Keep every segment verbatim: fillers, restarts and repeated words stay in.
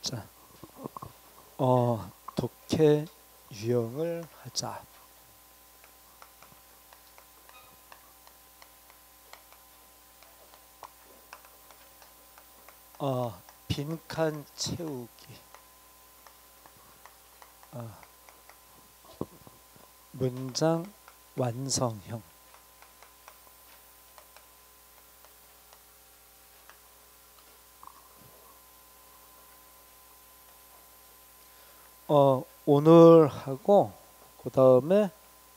자, 어, 독해 유형을 하자. 어, 빈칸 채우기. 어, 문장 완성형. 어, 오늘 하고 그 다음에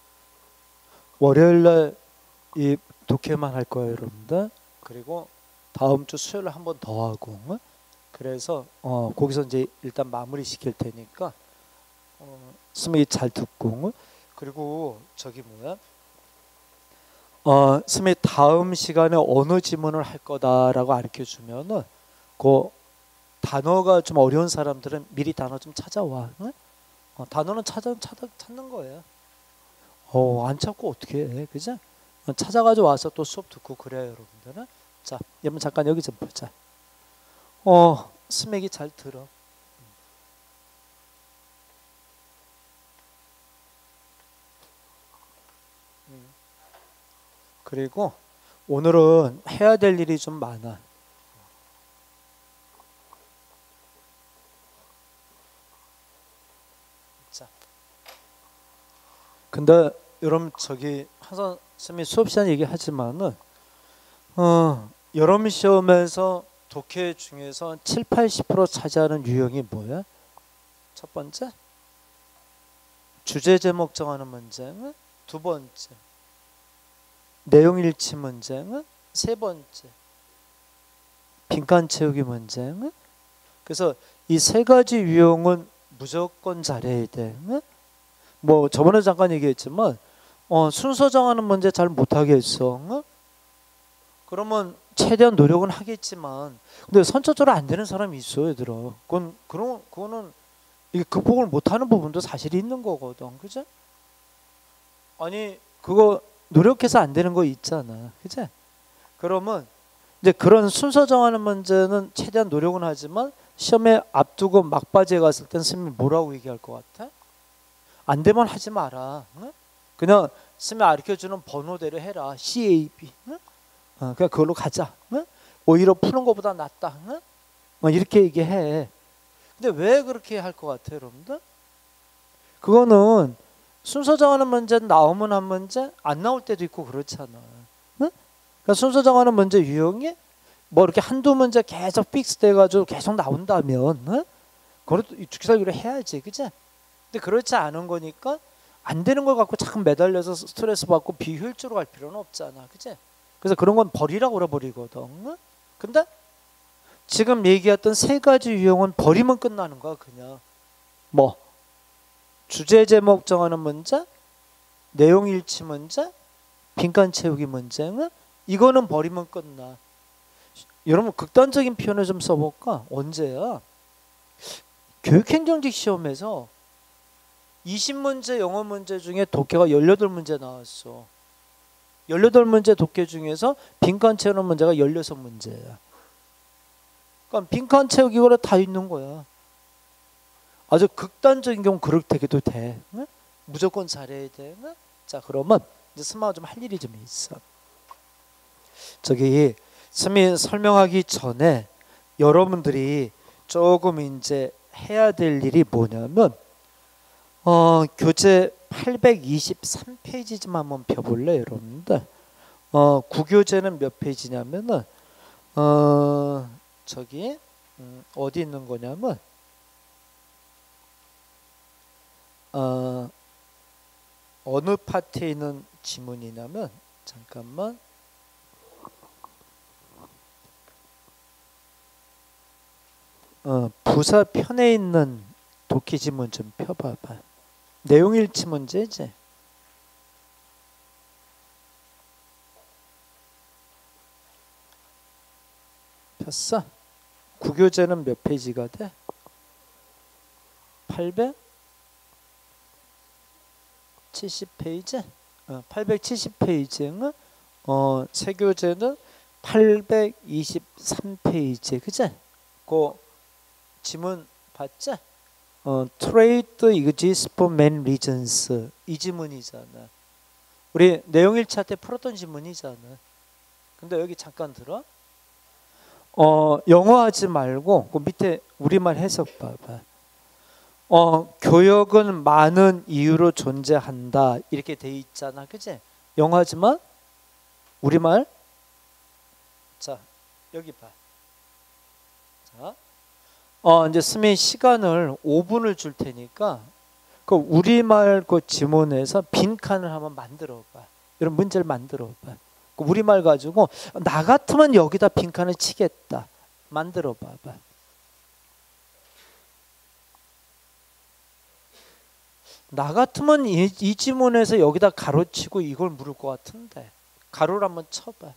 월요일날 이 독해만 할 거예요, 여러분들. 그리고 다음 주 수요일에 한 번 더 하고, 어? 그래서 어, 거기서 이제 일단 마무리 시킬 테니까 어, 스미 잘 듣고, 어? 그리고 저기 뭐야? 어, 스미 다음 시간에 어느 지문을 할 거다라고 가르쳐 주면은 그 단어가 좀 어려운 사람들은 미리 단어 좀 찾아와. 응? 어, 단어는 찾아, 찾아 찾는 거예요. 어, 안 찾고 어떻게 해, 그죠? 어, 찾아가지고 와서 또 수업 듣고 그래요, 여러분들은. 자, 여러분 잠깐 여기 좀 보자. 어, 스맥이 잘 들어. 음. 그리고 오늘은 해야 될 일이 좀 많아. 자, 근데 여러분 저기 항상 쌤이 수업 시간 얘기하지만은 어, 여러분 시험에서 독해 중에서 칠, 팔십 퍼센트 차지하는 유형이 뭐야? 첫 번째, 주제 제목 정하는 문제. 두 번째, 내용 일치 문제. 세 번째, 빈칸 채우기 문제. 그래서 이 세 가지 유형은 무조건 잘해야 돼. 뭐 저번에 잠깐 얘기했지만 어, 순서 정하는 문제 잘 못하겠어. 그러면 최대한 노력은 하겠지만 근데 선천적으로 안 되는 사람이 있어, 얘들아. 그건 그런 그거는 이게 극복을 못하는 부분도 사실이 있는 거거든, 그죠? 아니 그거 노력해서 안 되는 거 있잖아, 그죠? 그러면 이제 그런 순서 정하는 문제는 최대한 노력은 하지만 시험에 앞두고 막바지에 갔을 땐 스님이 뭐라고 얘기할 것 같아? 안 되면 하지 마라. 응? 그냥 스님이 가르쳐주는 번호대로 해라. 씨 에이 비. 응? 어, 그냥 그걸로 가자. 응? 오히려 푸는 것보다 낫다. 응? 어, 이렇게 얘기해. 근데 왜 그렇게 할 것 같아요, 여러분들? 그거는 순서 정하는 문제 나오면 한 문제, 안 나올 때도 있고 그렇잖아. 응? 그러니까 순서 정하는 문제 유형이 뭐 이렇게 한두 문제 계속 픽스돼가지고 계속 나온다면, 응? 그것도 주기사기로 해야지, 그치? 근데 그렇지 않은 거니까 안 되는 걸 갖고 참 매달려서 스트레스 받고 비효율적으로 갈 필요는 없잖아, 그치? 그래서 그런 건 버리라고 그래버리거든. 응? 근데 지금 얘기했던 세 가지 유형은 버리면 끝나는 거야, 그냥. 뭐 주제 제목 정하는 문제, 내용 일치 문제, 빈칸 채우기 문제. 응? 이거는 버리면 끝나. 여러분 극단적인 표현을 좀 써볼까? 언제야? 교육행정직 시험에서 이십 문제 영어 문제 중에 독해가 열여덟 문제 나왔어. 열여덟 문제 독해 중에서 빈칸 채우는 문제가 열여섯 문제야. 그러니까 빈칸 채우기가 다 있는 거야. 아주 극단적인 경우 그렇게도 돼. 응? 무조건 잘해야 돼. 응? 자, 그러면 이제 스마가 좀 할 일이 좀 있어. 저기 스미 설명하기 전에 여러분들이 조금 이제 해야 될 일이 뭐냐면 어, 교재 팔백이십삼 페이지 좀 한번 펴볼래, 여러분들? 어, 구교재는 몇 페이지냐면은 어, 저기 음, 어디 있는 거냐면 어, 어느 파트에 있는 지문이냐면 잠깐만 어, 부사 편에 있는 독해 지문 좀 펴봐봐. 내용 일치 문제지. 폈어? 구교재는 몇 페이지가 돼? 팔백칠십 페이지? 어, 팔백칠십 페이지. 어, 세교재는 팔백이십삼 페이지. 그치? 그 지문 봤지? 어, trade exists for many reasons. 이 지문이잖아. 우리 내용일차 때 풀었던 지문이잖아. 근데 여기 잠깐 들어. 어, 영어 하지 말고 그 밑에 우리말 해석 봐봐. 어, 교역은 많은 이유로 존재한다 이렇게 돼 있잖아, 그치? 영어 하지 마. 우리말. 자, 여기 봐. 자, 어, 이제 스미 시간을 오 분을 줄 테니까 그 우리말 그 지문에서 빈칸을 한번 만들어봐. 이런 문제를 만들어봐. 그 우리말 가지고 나 같으면 여기다 빈칸을 치겠다. 만들어봐봐. 나 같으면 이, 이 지문에서 여기다 가로치고 이걸 물을 것 같은데 가로를 한번 쳐봐.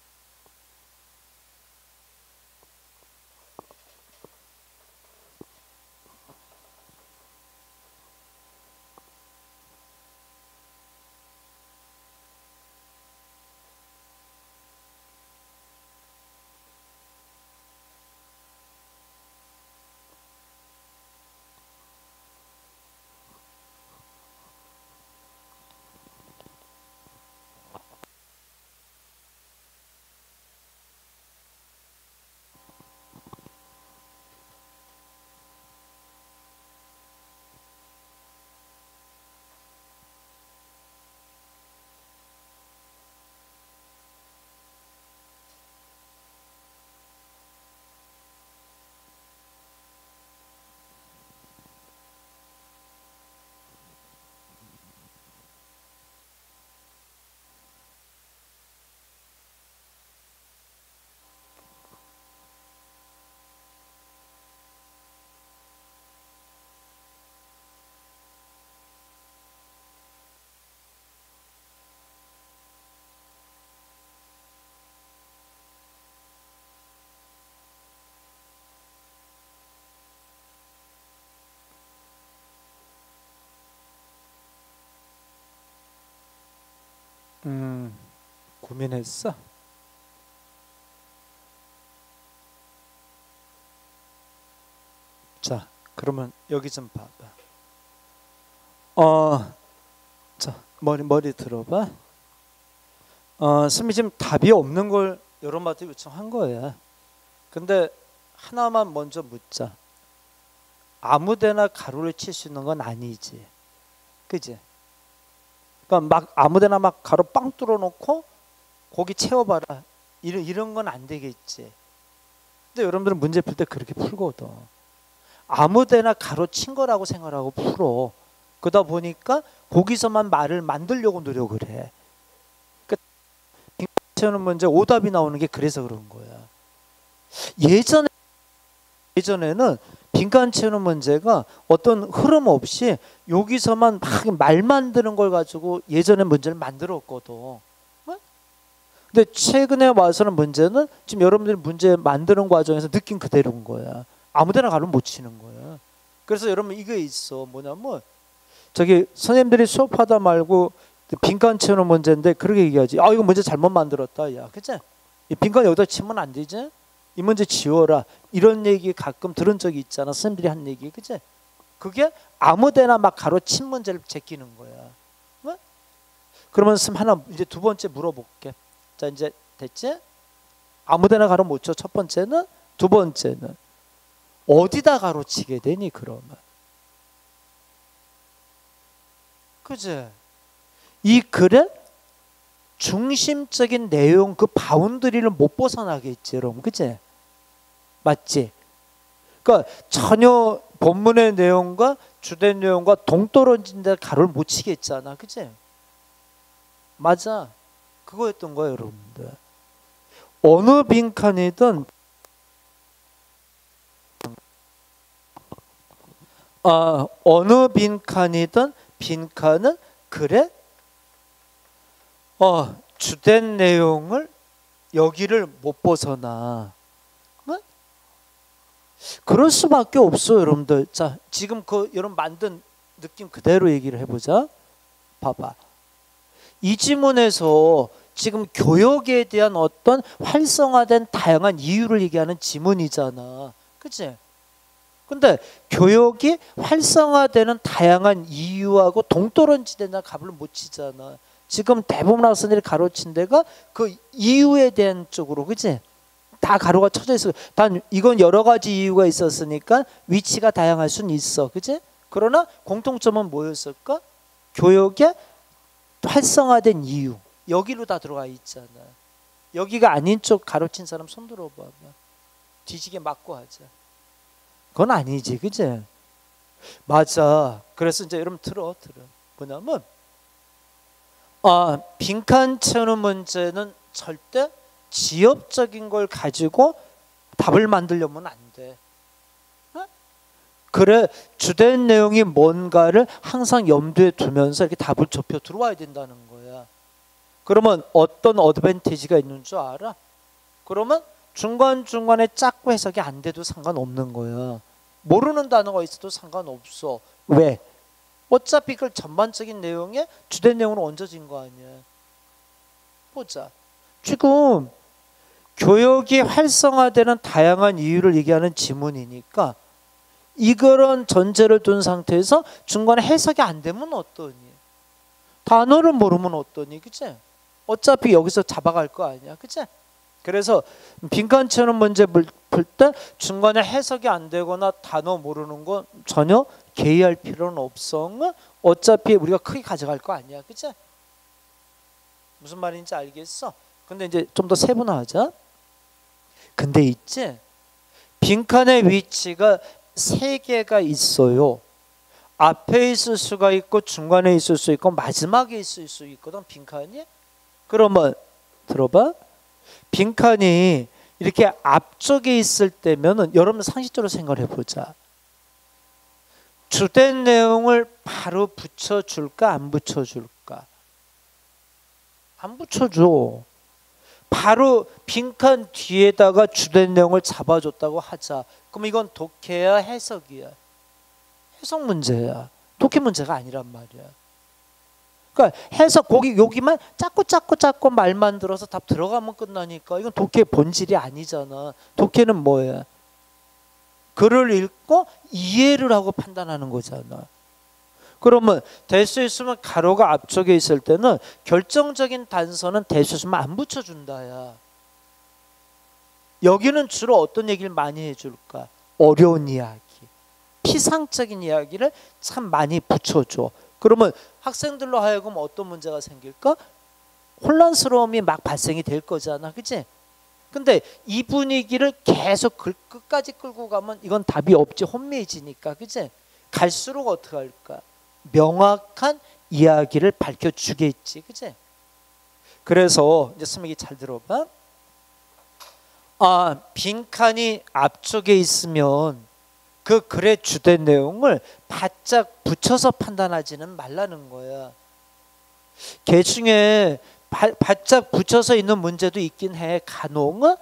음, 고민했어? 자, 그러면 여기 좀 봐봐. 어, 자, 머리 머리 들어봐. 어, 스미 지금 답이 없는 걸 여러분한테 요청한 거야. 근데 하나만 먼저 묻자. 아무데나 가로를 칠 수 있는 건 아니지, 그지? 그러니까 막 아무데나 막 가로 빵 뚫어놓고 거기 채워봐라 이런 이런 건 안 되겠지. 근데 여러분들은 문제 풀 때 그렇게 풀거든. 아무데나 가로 친 거라고 생각하고 풀어. 그러다 보니까 거기서만 말을 만들려고 노력을 해. 그러니까 빈칸 채우는 문제 오답이 나오는 게 그래서 그런 거야. 예전에 예전에는 빈칸 채우는 문제가 어떤 흐름 없이 여기서만 막 말 만드는 걸 가지고 예전에 문제를 만들었거든. 근데 최근에 와서는 문제는 지금 여러분들이 문제 만드는 과정에서 느낀 그대로인 거야. 아무데나 가로 못 치는 거야. 그래서 여러분 이거 있어. 뭐냐면 저기 선생님들이 수업하다 말고 빈칸 채우는 문제인데 그렇게 얘기하지. 아 이거 문제 잘못 만들었다. 야, 그치? 이 빈칸 여기다 치면 안 되지? 이 문제 지워라. 이런 얘기 가끔 들은 적이 있잖아. 선생님들이 한 얘기, 그치? 그게 아무데나 막 가로 친 문제를 제끼는 거야. 뭐? 그러면 선 하나 이제 두 번째 물어볼게. 자 이제 됐지? 아무데나 가로 못 쳐. 첫 번째는. 두 번째는 어디다 가로 치게 되니 그러면? 그치? 이 글의 중심적인 내용 그 바운드리를 못 벗어나겠지, 여러분, 그치? 맞지? 그러니까 전혀 본문의 내용과 주된 내용과 동떨어진 데 가로를 못 치겠잖아, 그치? 맞아, 그거였던 거예요, 여러분들. 어느 빈칸이든 아, 어느 빈칸이든 빈칸은 글의 어, 주된 내용을 여기를 못 벗어나. 어? 그럴 수밖에 없어, 여러분들. 자, 지금 그 여러분 만든 느낌 그대로 얘기를 해보자. 봐봐. 이 지문에서 지금 교역에 대한 어떤 활성화된 다양한 이유를 얘기하는 지문이잖아. 그치? 근데 교역이 활성화되는 다양한 이유하고 동떨어지는 값을 못 치잖아. 지금 대부분 학생들이 가로친 데가 그 이유에 대한 쪽으로, 그치? 다 가로가 쳐져 있어. 단 이건 여러 가지 이유가 있었으니까 위치가 다양할 수는 있어, 그치? 그러나 공통점은 뭐였을까? 교역의 활성화된 이유, 여기로 다 들어가 있잖아. 여기가 아닌 쪽 가로친 사람 손 들어봐. 뒤지게 맞고 하자. 그건 아니지, 그치? 맞아. 그래서 이제 여러분 들어 들어 뭐냐면 아, 빈칸 채우는 문제는 절대 지엽적인 걸 가지고 답을 만들려면 안 돼. 어? 그래, 주된 내용이 뭔가를 항상 염두에 두면서 이렇게 답을 좁혀 들어와야 된다는 거야. 그러면 어떤 어드밴티지가 있는 줄 알아? 그러면 중간중간에 작고 해석이 안 돼도 상관없는 거야. 모르는 단어가 있어도 상관없어. 왜? 어차피 그 전반적인 내용에 주된 내용으로 얹어진 거 아니야. 보자. 지금 교역이 활성화되는 다양한 이유를 얘기하는 지문이니까 이런 전제를 둔 상태에서 중간에 해석이 안 되면 어떠니? 단어를 모르면 어떠니? 그치? 어차피 여기서 잡아갈 거 아니야. 그치? 그래서 빈칸 채우는 문제 풀 때 중간에 해석이 안 되거나 단어 모르는 건 전혀 개의할 필요는 없어. 어차피 우리가 크게 가져갈 거 아니야. 그치? 무슨 말인지 알겠어? 근데 이제 좀 더 세분화하자. 근데 있지? 빈칸의 위치가 세 개가 있어요. 앞에 있을 수가 있고 중간에 있을 수 있고 마지막에 있을 수 있거든, 빈칸이. 그러면 들어봐. 빈칸이 이렇게 앞쪽에 있을 때면은 여러분 상식적으로 생각을 해보자. 주된 내용을 바로 붙여줄까 안 붙여줄까? 안 붙여줘. 바로 빈칸 뒤에다가 주된 내용을 잡아줬다고 하자. 그럼 이건 독해야 해석이야? 해석 문제야. 독해 문제가 아니란 말이야. 그러니까 해석 거기 여기만 작고 작고 작고 말만 들어서 답 들어가면 끝나니까 이건 독해 본질이 아니잖아. 독해는 뭐야? 글을 읽고 이해를 하고 판단하는 거잖아. 그러면 될 수 있으면 가로가 앞쪽에 있을 때는 결정적인 단서는 될 수 있으면 안 붙여준다야. 여기는 주로 어떤 얘기를 많이 해줄까? 어려운 이야기, 피상적인 이야기를 참 많이 붙여줘. 그러면 학생들로 하여금 어떤 문제가 생길까? 혼란스러움이 막 발생이 될 거잖아, 그치? 근데 이 분위기를 계속 끝까지 끌고 가면 이건 답이 없지, 혼미해지니까, 그치? 갈수록 어떻게 할까? 명확한 이야기를 밝혀주겠지, 그치? 그래서 이제 스미기 잘 들어봐. 아, 빈칸이 앞쪽에 있으면 그 글의 주된 내용을 바짝 붙여서 판단하지는 말라는 거야. 개 중에 바, 바짝 붙여서 있는 문제도 있긴 해. 간혹은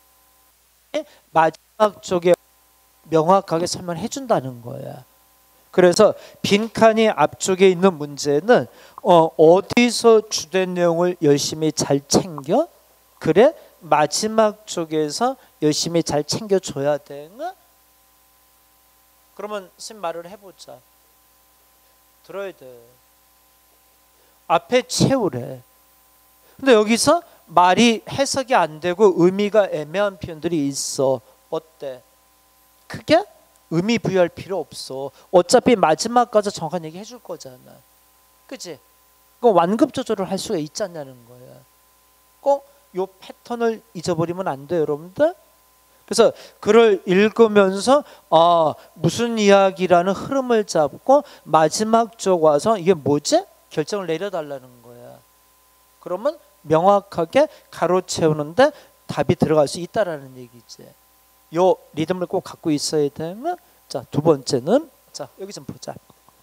마지막 쪽에 명확하게 설명해 준다는 거야. 그래서 빈칸이 앞쪽에 있는 문제는 어, 어디서 주된 내용을 열심히 잘 챙겨? 그래? 마지막 쪽에서 열심히 잘 챙겨줘야 돼. 그러면 선생님 말을 해보자. 들어야 돼. 앞에 채우래. 근데 여기서 말이 해석이 안 되고 의미가 애매한 표현들이 있어. 어때? 그게 의미 부여할 필요 없어. 어차피 마지막까지 정확한 얘기 해줄 거잖아. 그치? 그거 완급 조절을 할 수가 있잖냐는 거야. 꼭 요 패턴을 잊어버리면 안 돼요, 여러분들. 그래서 글을 읽으면서 아, 무슨 이야기라는 흐름을 잡고 마지막 쪽 와서 이게 뭐지? 결정을 내려달라는 거야. 그러면 명확하게 가로채우는데 답이 들어갈 수 있다라는 얘기지. 요 리듬을 꼭 갖고 있어야 되면, 자, 두 번째는, 자, 여기 좀 보자.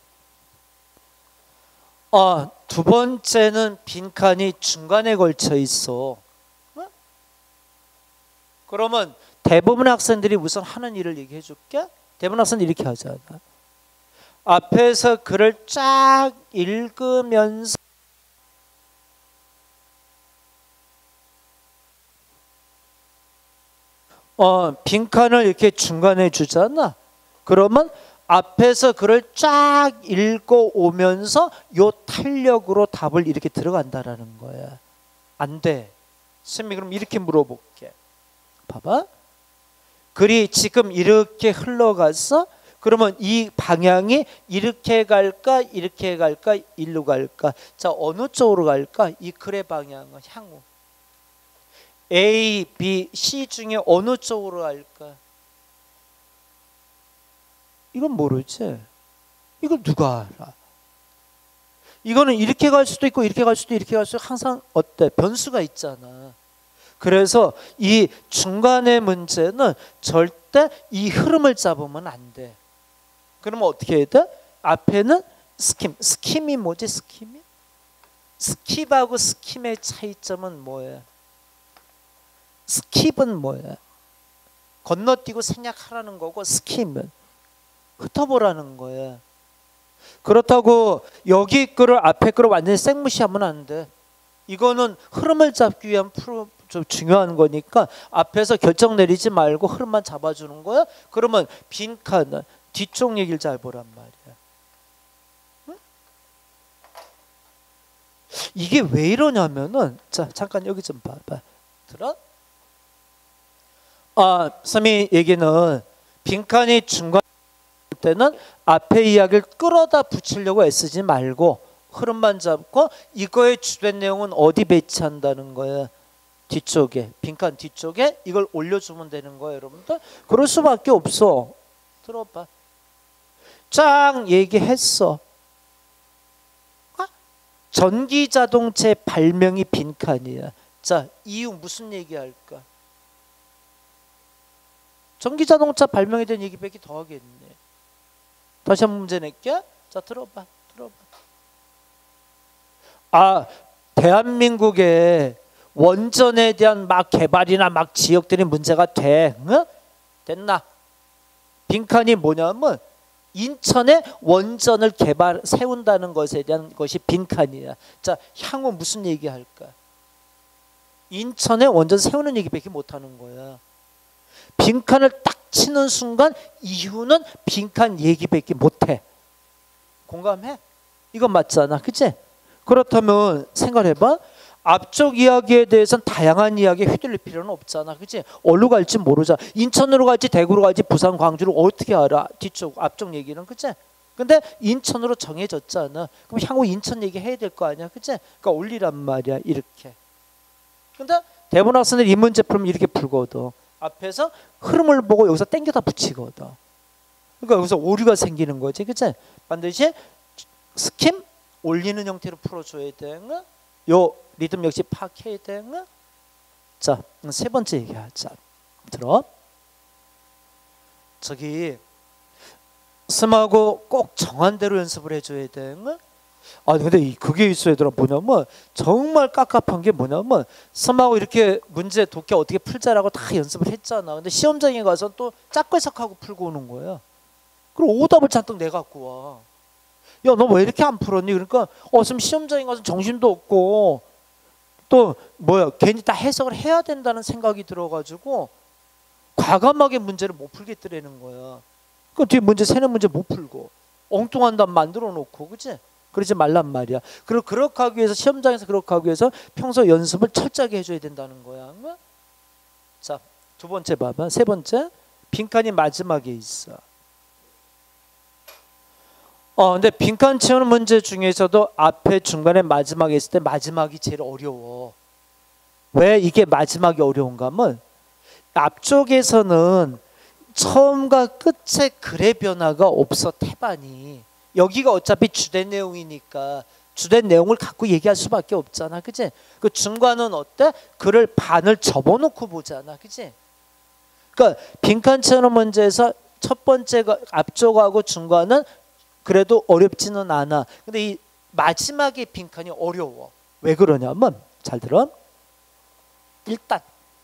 아, 두 번째는 빈칸이 중간에 걸쳐 있어. 어? 그러면 대부분 학생들이 우선 하는 일을 얘기해 줄게. 대부분 학생들이 이렇게 하잖아. 앞에서 글을 쫙 읽으면서 어, 빈칸을 이렇게 중간에 주잖아. 그러면 앞에서 글을 쫙 읽어오면서 요 탄력으로 답을 이렇게 들어간다라는 거야. 안 돼. 선생님이 그럼 이렇게 물어볼게. 봐봐. 글이 지금 이렇게 흘러가서 그러면 이 방향이 이렇게 갈까 이렇게 갈까 일로 갈까? 자, 어느 쪽으로 갈까? 이 글의 방향은 향후 A, B, C 중에 어느 쪽으로 갈까? 이건 모르지. 이걸 누가 알아? 이거는 이렇게 갈 수도 있고 이렇게 갈 수도 이렇게 갈 수도 항상 어때? 변수가 있잖아. 그래서 이 중간의 문제는 절대 이 흐름을 잡으면 안 돼. 그러면 어떻게 해야 돼? 앞에는 스킴. 스킴이 뭐지? 스킴이? 스킵하고 스킴의 차이점은 뭐야? 스킵은 뭐야? 건너뛰고 생략하라는 거고 스킴은 흩어보라는 거야. 그렇다고 여기 거를 앞에 거를 완전히 생무시하면 안 돼. 이거는 흐름을 잡기 위한 프로 좀 중요한 거니까 앞에서 결정 내리지 말고 흐름만 잡아주는 거야. 그러면 빈칸은 뒤쪽 얘기를 잘 보란 말이야. 응? 이게 왜 이러냐면은 자 잠깐 여기 좀 봐봐. 들어? 아, 선생님이 얘기는 빈칸이 중간 때는 앞에 이야기를 끌어다 붙이려고 애쓰지 말고 흐름만 잡고 이거의 주된 내용은 어디 배치한다는 거야. 뒤쪽에, 빈칸 뒤쪽에 이걸 올려주면 되는 거예요, 여러분들. 그럴 수밖에 없어. 들어봐. 쫙 얘기했어. 아? 전기자동차 발명이 빈칸이야. 자, 이유 무슨 얘기할까? 전기자동차 발명에 대한 얘기밖에 더 하겠네. 다시 한번 문제 낼게. 자, 들어봐. 들어봐. 아, 대한민국에 원전에 대한 막 개발이나 막 지역들이 문제가 돼. 응? 됐나? 빈칸이 뭐냐면 인천에 원전을 개발 세운다는 것에 대한 것이 빈칸이야. 자, 향후 무슨 얘기할까? 인천에 원전 세우는 얘기밖에 못하는 거야. 빈칸을 딱 치는 순간 이유는 빈칸 얘기밖에 못해. 공감해? 이건 맞잖아, 그치? 그렇다면 생각해봐. 앞쪽 이야기에 대해서는 다양한 이야기에 휘둘릴 필요는 없잖아, 그치? 어디로 갈지 모르잖아. 인천으로 갈지 대구로 갈지 부산 광주로 어떻게 알아? 뒤쪽 앞쪽 얘기는, 그치? 근데 인천으로 정해졌잖아. 그럼 향후 인천 얘기 해야 될 거 아니야, 그치? 그러니까 올리란 말이야, 이렇게. 근데 대본 학생들 이 문제 풀면 이렇게 풀거든. 앞에서 흐름을 보고 여기서 땡겨다 붙이거든. 그러니까 여기서 오류가 생기는 거지, 그치? 반드시 스킴 올리는 형태로 풀어줘야 되는 요 리듬 역시 파악해야 되는. 자, 세 번째 얘기하자. 들어. 저기 스마고 꼭 정한 대로 연습을 해줘야 되는. 아 근데 그게 있어야 되나 뭐냐면 정말 깝깝한 게 뭐냐면 스마고 이렇게 문제 독해 어떻게 풀자라고 다 연습을 했잖아. 근데 시험장에 가서 또 짝걸싹하고 풀고 오는 거야. 그럼 오답을 잔뜩 내갖고 와. 야, 너 왜 이렇게 안 풀었니? 그러니까 어, 지금 시험장에 가서 정신도 없고 또 뭐야 괜히 다 해석을 해야 된다는 생각이 들어가지고 과감하게 문제를 못 풀겠더라는 거야. 그 뒤에 문제 세는 문제 못 풀고 엉뚱한 답 만들어 놓고, 그치? 그러지 말란 말이야. 그리고 그렇게 하기 위해서 시험장에서 그렇게 하기 위해서 평소 연습을 철저하게 해줘야 된다는 거야. 자, 두 번째 봐봐. 세 번째 빈칸이 마지막에 있어. 어, 근데 빈칸 채우는 문제 중에서도 앞에 중간에 마지막에 있을 때 마지막이 제일 어려워. 왜 이게 마지막이 어려운가 하면 앞쪽에서는 처음과 끝에 글의 변화가 없어. 태반이 여기가 어차피 주된 내용이니까 주된 내용을 갖고 얘기할 수밖에 없잖아, 그치? 그 중간은 어때? 글을 반을 접어놓고 보잖아, 그치? 그러니까 빈칸 채우는 문제에서 첫 번째가 앞쪽하고 중간은 그래도 어렵지는 않아. 근데 이 마지막에 빈칸이 어려워. 왜 그러냐면 잘 들어. 일단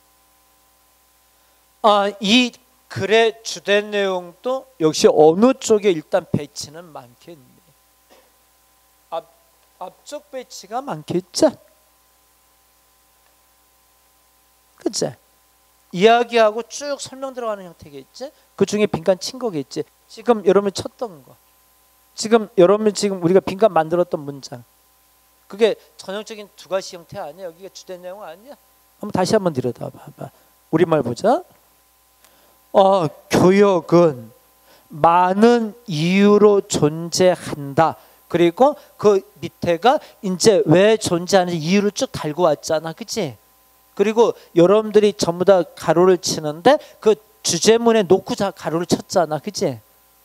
아, 이 글의 주된 내용도 역시 어느 쪽에 일단 배치는 많겠네. 앞, 앞쪽 배치가 많겠지? 그치? 이야기하고 쭉 설명 들어가는 형태겠지? 그 중에 빈칸 친 거겠지? 지금 여러분이 쳤던 거. 지금 여러분이 지금 우리가 빈칸 만들었던 문장. 그게 전형적인 두 가지 형태 아니야? 여기가 주된 내용 아니야? 한번 다시 한번 들여다봐봐. 우리말 보자. 어, 교역은 많은 이유로 존재한다. 그리고 그 밑에가 이제 왜 존재하는지 이유를 쭉 달고 왔잖아, 그치? 그리고 여러분들이 전부 다 가로를 치는데 그 주제문에 놓고 가로를 쳤잖아, 그치?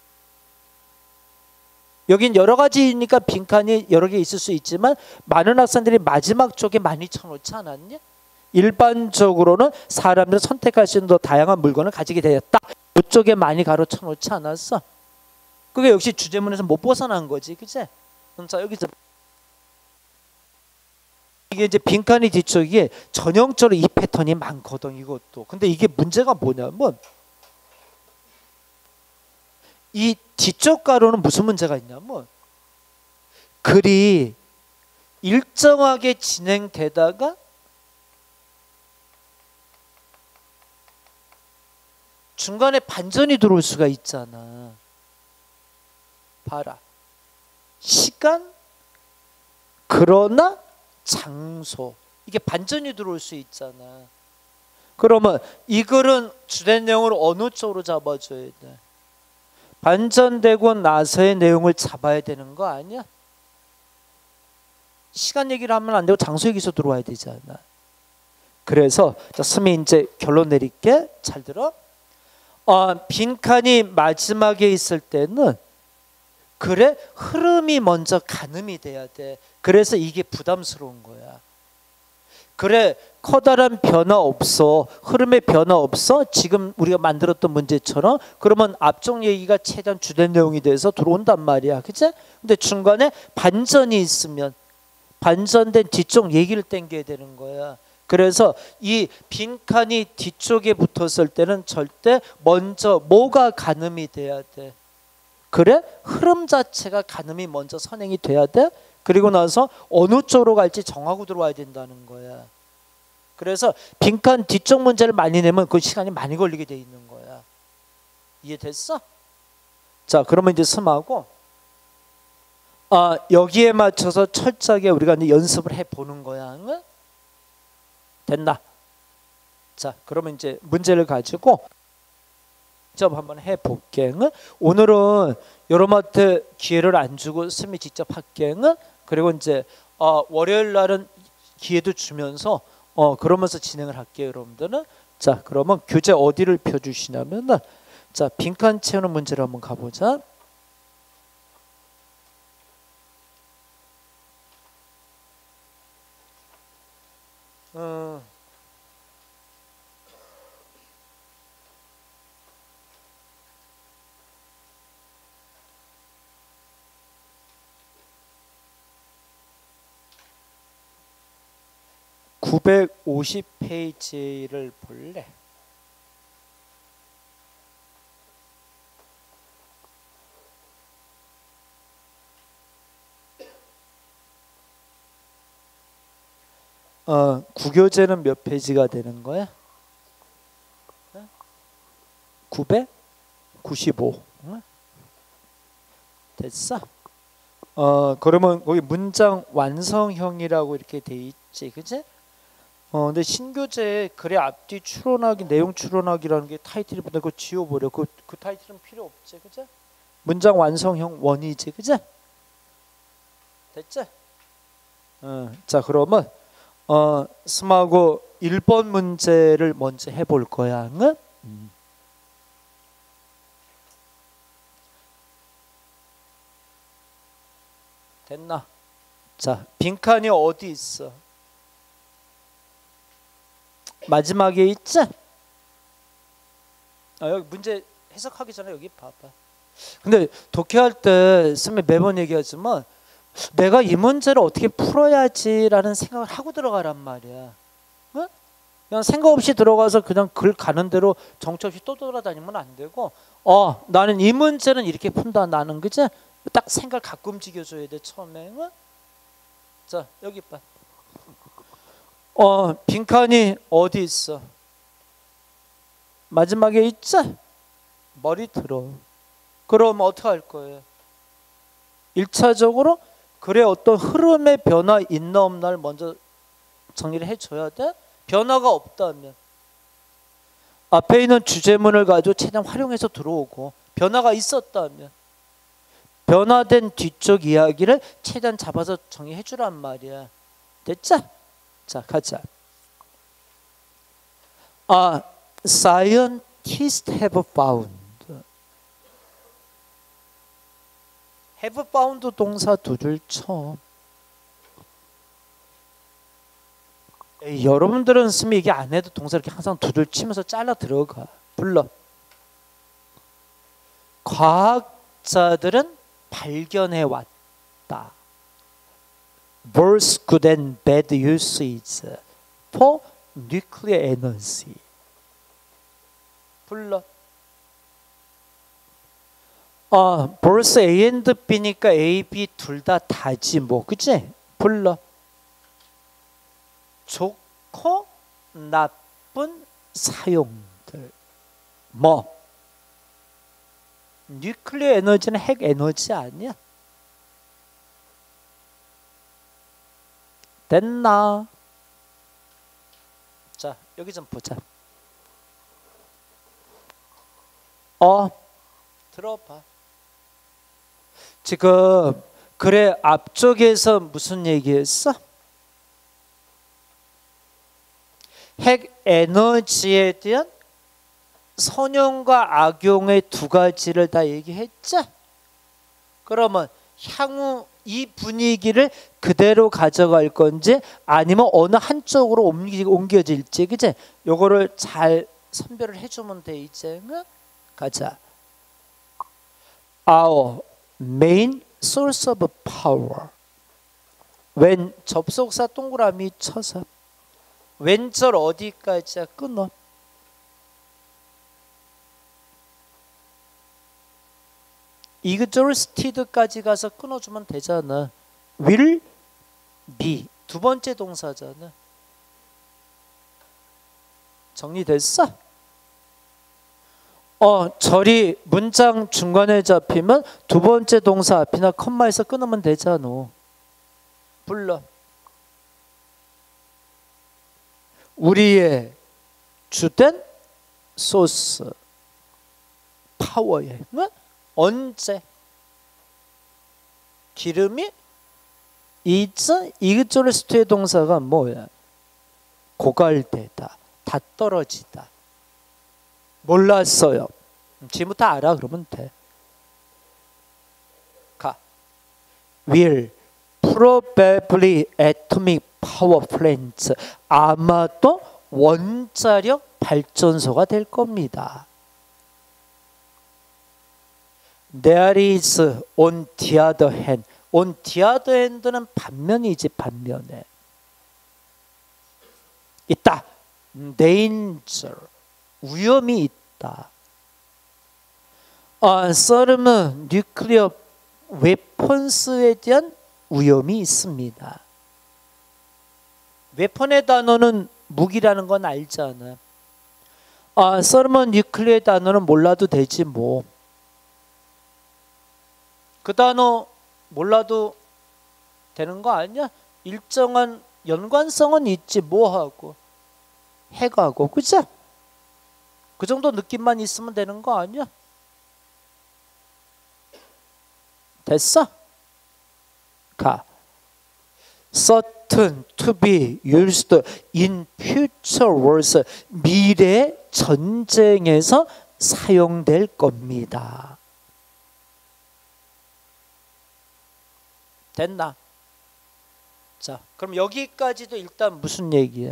여긴 여러 가지니까 빈칸이 여러 개 있을 수 있지만 많은 학생들이 마지막 쪽에 많이 쳐놓지 않았냐? 일반적으로는 사람들은 선택할 수 있는 더 다양한 물건을 가지게 되었다. 이쪽에 많이 가로 쳐놓지 않았어. 그게 역시 주제문에서 못 벗어난 거지, 그치? 자, 여기서 이게 이제 빈칸이 뒤쪽에 전형적으로 이 패턴이 많거든, 이것도. 근데 이게 문제가 뭐냐면 이 뒤쪽 가로는 무슨 문제가 있냐면 글이 일정하게 진행되다가 중간에 반전이 들어올 수가 있잖아. 봐라. 시간, 그러나 장소. 이게 반전이 들어올 수 있잖아. 그러면 이 글은 주된 내용을 어느 쪽으로 잡아줘야 돼? 반전되고 나서의 내용을 잡아야 되는 거 아니야? 시간 얘기를 하면 안 되고 장소 얘기서 들어와야 되잖아. 그래서 자, 스미 이제 결론 내릴게. 잘 들어. 어, 빈칸이 마지막에 있을 때는 글의 흐름이 먼저 가늠이 돼야 돼. 그래서 이게 부담스러운 거야. 그래, 커다란 변화 없어. 흐름의 변화 없어. 지금 우리가 만들었던 문제처럼. 그러면 앞쪽 얘기가 최대한 주된 내용이 돼서 들어온단 말이야. 그치? 근데 중간에 반전이 있으면 반전된 뒤쪽 얘기를 당겨야 되는 거야. 그래서 이 빈칸이 뒤쪽에 붙었을 때는 절대 먼저 뭐가 가늠이 돼야 돼? 그래? 흐름 자체가 가늠이 먼저 선행이 돼야 돼. 그리고 나서 어느 쪽으로 갈지 정하고 들어와야 된다는 거야. 그래서 빈칸 뒤쪽 문제를 많이 내면 그 시간이 많이 걸리게 돼 있는 거야. 이해됐어? 자, 그러면 이제 스마고 아, 여기에 맞춰서 철저하게 우리가 이제 연습을 해보는 거야. 응? 됐나? 자, 그러면 이제 문제를 가지고 직접 한번 해볼게. 응? 오늘은 여러분한테 기회를 안 주고 스미 직접 할게. 응? 그리고 이제 어, 월요일 날은 기회도 주면서 어, 그러면서 진행을 할게요, 여러분들은. 자, 그러면 교재 어디를 펴주시냐면은 자, 빈칸 채우는 문제를 한번 가보자. 어. 구백오십 페이지를 볼래? 어, 구교재는 몇 페이지가 되는 거야? 구백구십오. 응? 됐어? 어, 그러면 거기 문장 완성형이라고 이렇게 돼 있지, 그치? 어, 근데 신교재에 글의 앞뒤 추론하기, 내용 추론하기라는 게 타이틀이 붙어. 그거 지워버려. 그, 그 타이틀은 필요 없지, 그치? 문장 완성형 원이지, 그치? 됐지? 어, 자, 그러면 어, 스마고 일 번 문제를 먼저 해볼 거야. 응? 음. 됐나? 자, 빈칸이 어디 있어? 마지막에 있지? 아, 여기 문제 해석하기 전에 여기 봐봐. 근데 독해할 때 선생님 매번 얘기하지만 내가 이 문제를 어떻게 풀어야지라는 생각을 하고 들어가란 말이야. 응? 그냥 생각 없이 들어가서 그냥 글 가는 대로 정처 없이 또 돌아다니면 안 되고, 어, 나는 이 문제는 이렇게 푼다. 나는 그지? 딱 생각 갖고 움직여줘야 돼 처음에. 응? 자, 여기 봐. 어, 빈칸이 어디 있어? 마지막에 있지? 머리 들어. 그럼 어떻게 할 거예요? 일차적으로 글의 어떤 흐름의 변화 있나 없나를 먼저 정리를 해줘야 돼. 변화가 없다면 앞에 있는 주제문을 가지고 최대한 활용해서 들어오고, 변화가 있었다면 변화된 뒤쪽 이야기를 최대한 잡아서 정리해 주란 말이야. 됐죠? 자, 가자. 아, scientists have found. have found 동사 두 줄 쳐. 에이, 여러분들은 쓰면 이게 안 해도 동사 이렇게 항상 두 줄 치면서 잘라 들어가. 불러. 과학자들은 발견해 왔다. Both good and bad uses for nuclear energy. 불러. 아, 벌써 A and B니까 A, B 둘 다 다지 뭐, 그치? 불러. 좋고 나쁜 사용들. 뭐? 뉴클리어 에너지는 핵 에너지 아니야? 됐나? 자, 여기 좀 보자. 어, 들어봐. 지금 글의 앞쪽에서 무슨 얘기했어? 핵 에너지에 대한 선용과 악용의 두 가지를 다 얘기했죠? 그러면 향후 이 분위기를 그대로 가져갈 건지 아니면 어느 한쪽으로 옮기, 옮겨질지, 그치? 요거를 잘 선별을 해주면 돼. 이제 가자. Our main source of power. when 접속사 동그라미 쳐서 왼절 어디까지야? 끊어. exhausted까지 가서 끊어주면 되잖아. will be 두 번째 동사잖아. 정리됐어? 어, 절이 문장 중간에 잡히면 두 번째 동사 앞이나 컴마에서 끊으면 되잖아. 불러. 우리의 주된 소스 파워에 뭐? 언제? 기름이 이즈 이그조레스트의 동사가 뭐야? 고갈되다, 다 떨어지다. 몰랐어요. 지금부터 알아 그러면 돼. 가. Will probably atomic power plants. 아마도 원자력 발전소가 될 겁니다. There is on the other hand. on the other hand는 반면이지, 반면에. 있다. danger. 위험이 있다. 아, certain nuclear weapons에 대한 위험이 있습니다. 웨폰의 단어는 무기라는 건 알잖아. 아, certain nuclear의 단어는 몰라도 되지 뭐. 그 단어 몰라도 되는 거 아니야? 일정한 연관성은 있지. 뭐하고? 핵하고. 그죠? 그 정도 느낌만 있으면 되는 거 아니야? 됐어? 가. certain to be used in future wars. 미래 전쟁에서 사용될 겁니다. 됐나? 자, 그럼 여기까지도 일단 무슨 얘기야?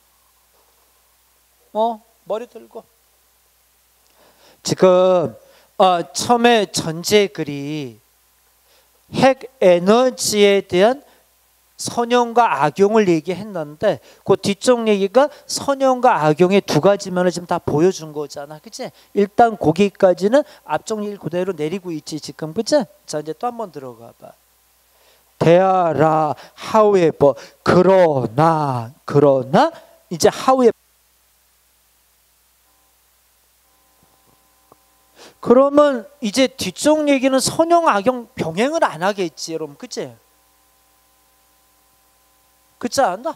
어? 머리 들고. 지금 어, 처음에 전제 글이 핵 에너지에 대한 선용과 악용을 얘기했는데 그 뒤쪽 얘기가 선용과 악용의 두 가지 면을 지금 다 보여준 거잖아. 그치? 일단 거기까지는 앞쪽 얘기 그대로 내리고 있지 지금. 그치? 자, 이제 또 한번 들어가 봐. 대하라 however 그러나 그러나 이제 however 그러면 이제 뒤쪽 얘기는 선형 악용 병행을 안 하겠지 여러분, 그치? 그렇지 않나?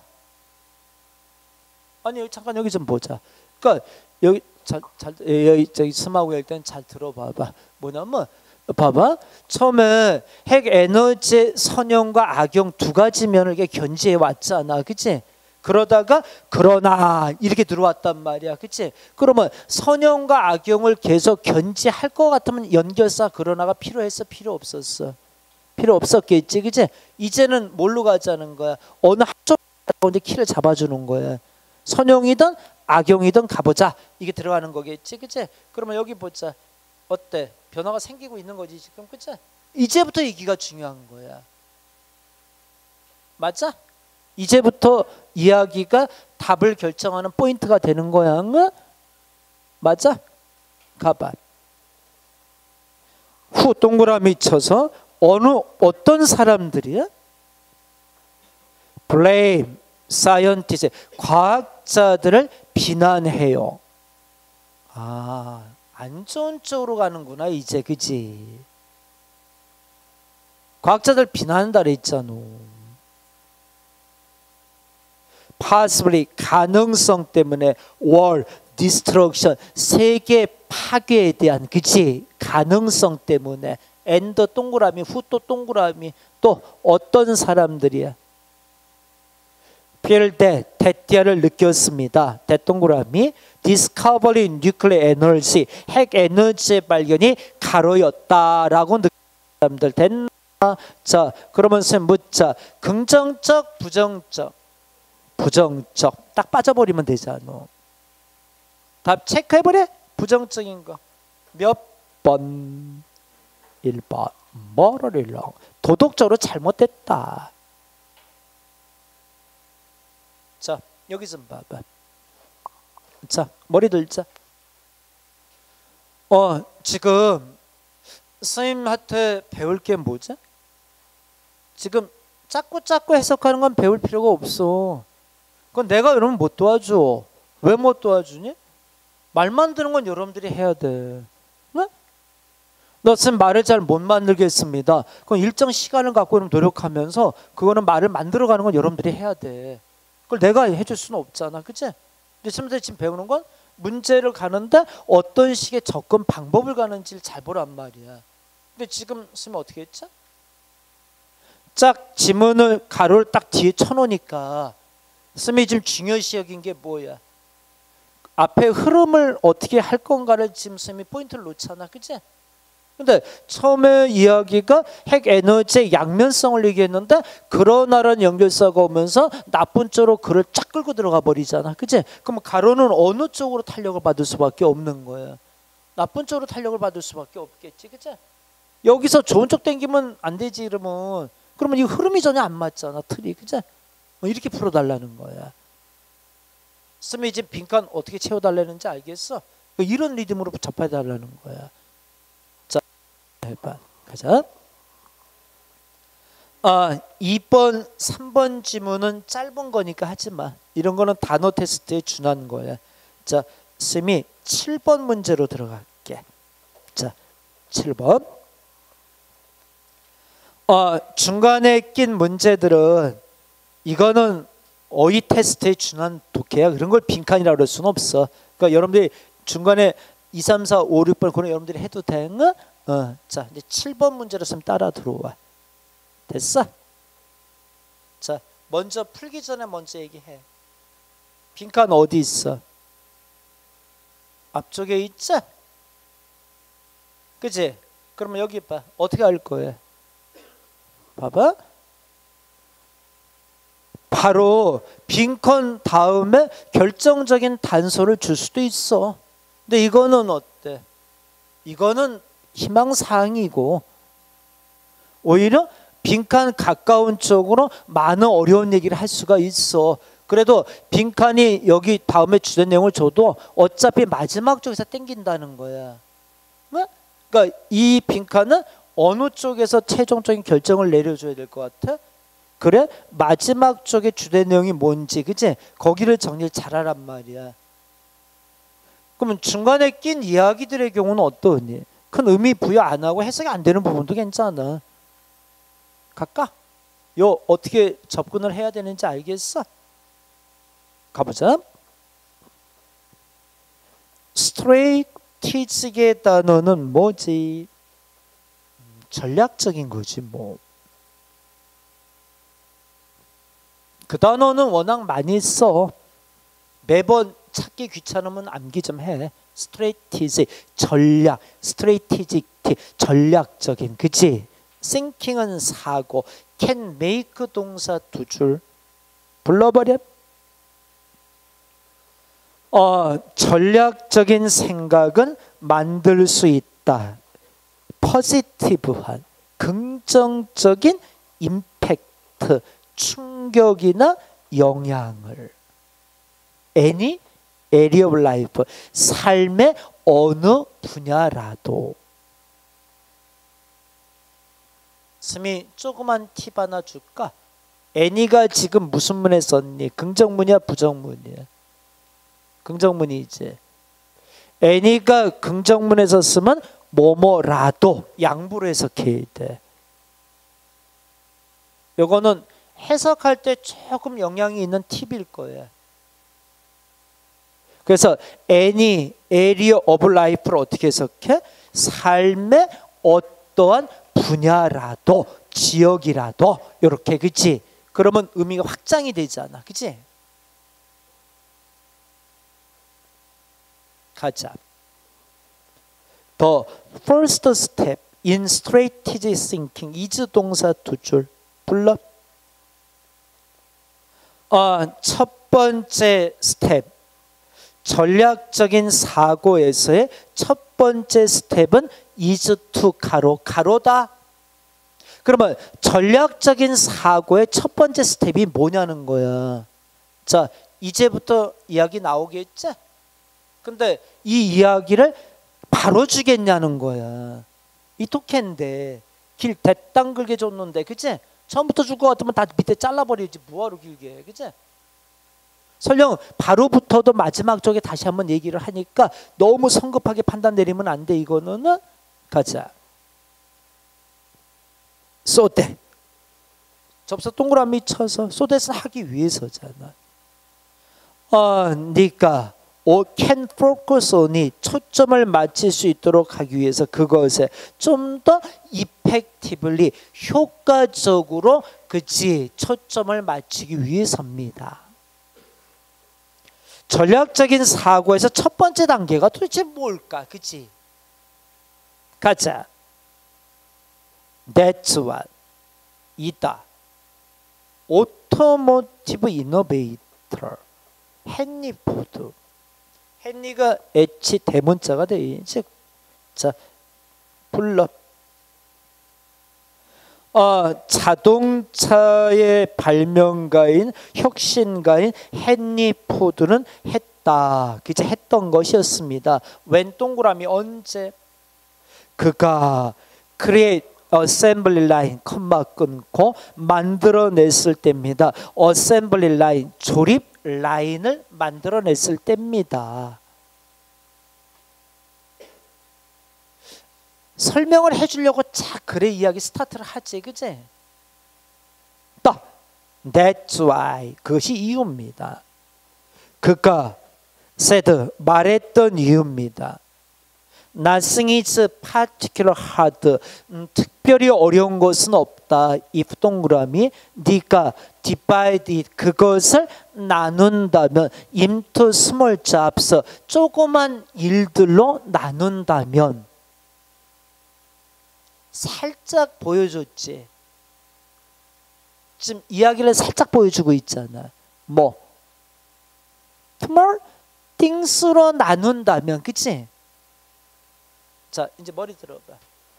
아니 여기 잠깐 여기 좀 보자. 그러니까 여기 잘, 잘 여기 저기 스마고 할 때는 잘 들어봐봐. 뭐냐면 봐봐. 처음에 핵 에너지 선형과 악용 두 가지 면을 이렇게 견지해 왔잖아, 그치? 그러다가 그러나 이렇게 들어왔단 말이야, 그치? 그러면 선형과 악용을 계속 견지할 것 같으면 연결사 그러나가 필요했어, 필요 없었어? 필요 없었겠지, 그치? 이제는 뭘로 가자는 거야? 어느 한쪽 키를 잡아주는 거야. 선형이든 악용이든 가보자, 이게 들어가는 거겠지, 그치? 그러면 여기 보자. 어때? 변화가 생기고 있는 거지 지금, 그치? 이제부터 얘기가 중요한 거야. 맞아? 이제부터 이야기가 답을 결정하는 포인트가 되는 거야. 응? 맞아? 가봐. 후 동그라미 쳐서 어느 어떤 사람들이야? blame scientist, 과학자들을 비난해요. 아, 안 좋은 쪽으로 가는구나 이제, 그지? 과학자들 비난한다 그랬잖아. possibly, 가능성 때문에, world destruction, 세계 파괴에 대한, 그치? 가능성 때문에, and 동그라미, 후 또 동그라미, 또 어떤 사람들이야? feel that, 대띠아를 느꼈습니다. 대동그라미, discovery nuclear energy, 핵 에너지의 발견이 가로였다라고 느낀 사람들 됐나? 자, 그러면 쌤 묻자. 긍정적, 부정적? 부정적. 딱 빠져버리면 되잖아. 답 체크해버려. 부정적인 거 몇 번? 일 번. 뭐를일러 도덕적으로 잘못됐다. 자, 여기 좀 봐봐. 자, 머리 들자. 어, 지금 선생님한테 배울 게 뭐지? 지금 짜고 짜고 해석하는 건 배울 필요가 없어. 그건 내가 여러분 못 도와줘. 왜 못 도와주니? 말 만드는 건 여러분들이 해야 돼. 네? 너 선생님 말을 잘 못 만들겠습니다. 그건 일정 시간을 갖고 노력하면서 그거는 말을 만들어가는 건 여러분들이 해야 돼. 그걸 내가 해줄 수는 없잖아, 그치? 근데 선생님들 지금 배우는 건 문제를 가는데 어떤 식의 접근 방법을 가는지를 잘 보란 말이야. 근데 지금 선생님 어떻게 했죠? 짝 지문을 가로를 딱 뒤에 쳐놓으니까 선생님이 지금 중요시 여긴 게 뭐야? 앞에 흐름을 어떻게 할 건가를 지금 선생님이 포인트를 놓잖아, 그치? 근데 처음에 이야기가 핵 에너지의 양면성을 얘기했는데 그러나라는 연결사가 오면서 나쁜 쪽으로 글을 쫙 끌고 들어가 버리잖아, 그치? 그럼 가로는 어느 쪽으로 탄력을 받을 수밖에 없는 거야? 나쁜 쪽으로 탄력을 받을 수밖에 없겠지, 그치? 여기서 좋은 쪽 당기면 안 되지, 이러면. 그러면 이 흐름이 전혀 안 맞잖아, 틀이, 그치? 뭐 이렇게 풀어달라는 거야. 스미 이제 빈칸 어떻게 채워달라는지 알겠어? 이런 리듬으로 접해달라는 거야. 자, 해봐. 가자. 아, 이 번, 삼 번 지문은 짧은 거니까 하지 마. 이런 거는 단어 테스트에 준한 거야. 자, 스미 칠 번 문제로 들어갈게. 자, 칠 번. 어, 중간에 낀 문제들은 이거는 어휘 테스트에 준한 독해야. 그런 걸 빈칸이라고 그럴 수는 없어. 그러니까 여러분들이 중간에 이, 삼, 사, 오, 육 번 그런 여러분들이 해도 돼. 어, 자, 이제 칠 번 문제로 좀 따라 들어와. 됐어? 자, 먼저 풀기 전에 먼저 얘기해. 빈칸 어디 있어? 앞쪽에 있지? 그치? 그러면 여기 봐. 어떻게 할 거야? 봐봐. 바로 빈칸 다음에 결정적인 단서를 줄 수도 있어. 근데 이거는 어때? 이거는 희망사항이고 오히려 빈칸 가까운 쪽으로 많은 어려운 얘기를 할 수가 있어. 그래도 빈칸이 여기 다음에 주된 내용을 줘도 어차피 마지막 쪽에서 땡긴다는 거야. 그러니까 이 빈칸은 어느 쪽에서 최종적인 결정을 내려줘야 될 것 같아? 그래? 마지막 쪽에 주된 내용이 뭔지, 그치? 거기를 정리를 잘하란 말이야. 그러면 중간에 낀 이야기들의 경우는 어떠니? 큰 의미 부여 안 하고 해석이 안 되는 부분도 괜찮아. 갈까? 요 어떻게 접근을 해야 되는지 알겠어? 가보자. 스트레이티직의 단어는 뭐지? 전략적인 거지 뭐. 그 단어는 워낙 많이 써. 매번 찾기 귀찮으면 암기 좀 해. 스트레이티직, 전략, 스트레이티직, 전략적인, 그치? thinking은 사고, can make 동사 두 줄 불러버려. 어, 전략적인 생각은 만들 수 있다. 포지티브한, 긍정적인 임팩트, 충격이나 영향을. any area of life, 삶의 어느 분야라도. 스미 조그만 팁 하나 줄까? any가 지금 무슨 문에 썼니? 긍정문이야 부정문이야? 긍정문이지. any가 긍정문에서 쓰면 뭐뭐라도 양보로 해석해야 돼. 요거는 해석할 때 조금 영향이 있는 팁일 거예요. 그래서 any area of life를 어떻게 해석해? 삶의 어떠한 분야라도, 지역이라도, 이렇게, 그치? 그러면 의미가 확장이 되잖아, 그치? 가자. The first step in strategic thinking is 동사 두 줄 불러. 어, 첫 번째 스텝, 전략적인 사고에서의 첫 번째 스텝은 is to 가로, 가로다. 그러면 전략적인 사고의 첫 번째 스텝이 뭐냐는 거야. 자, 이제부터 이야기 나오겠지? 근데 이 이야기를 바로 주겠냐는 거야. 이 독해인데 길 대땅 길게 줬는데, 그치? 처음부터 줄 것 같으면 다 밑에 잘라버리지 뭐하러 길게 해, 그치? 설령 바로부터도 마지막 쪽에 다시 한번 얘기를 하니까 너무 성급하게 판단 내리면 안 돼. 이거는 가자. 쏘대. 접서 동그라미 쳐서 쏘대는 하기 위해서잖아. 어, 네가 can focus on이 초점을 맞출 수 있도록 하기 위해서 그것에 좀 더 effectively 효과적으로, 그치, 초점을 맞추기 위해서입니다. 전략적인 사고에서 첫 번째 단계가 도대체 뭘까, 그치? 가자. That's what. 이다. 오토모티브 이노베이터 헨리 포드. 헨리가 H 대문자가 되지. 자, 불러. 어, 자동차의 발명가인, 혁신가인 헨리 포드는 했다. 그제 했던 것이었습니다. 웬 동그라미 언제? 그가 create assembly line, 컴마 끊고 만들어냈을 때입니다. assembly line, 조립 라인을 만들어냈을 때입니다. 설명을 해주려고 자 그래 이야기 스타트를 하지, 그제? 또 That's why, 그것이 이유입니다. 그가 said, 말했던 이유입니다. Nothing is particular hard. 음, 특별히 어려운 것은 없다. if 동그라미 네가 divide 그것을 나눈다면 into small jobs, 조그만 일들로 나눈다면. 살짝 보여줬지. 지금 이야기를 살짝 보여주고 있잖아. 뭐 small things로 나눈다면, 그치? 자, 이제 머리 들어봐.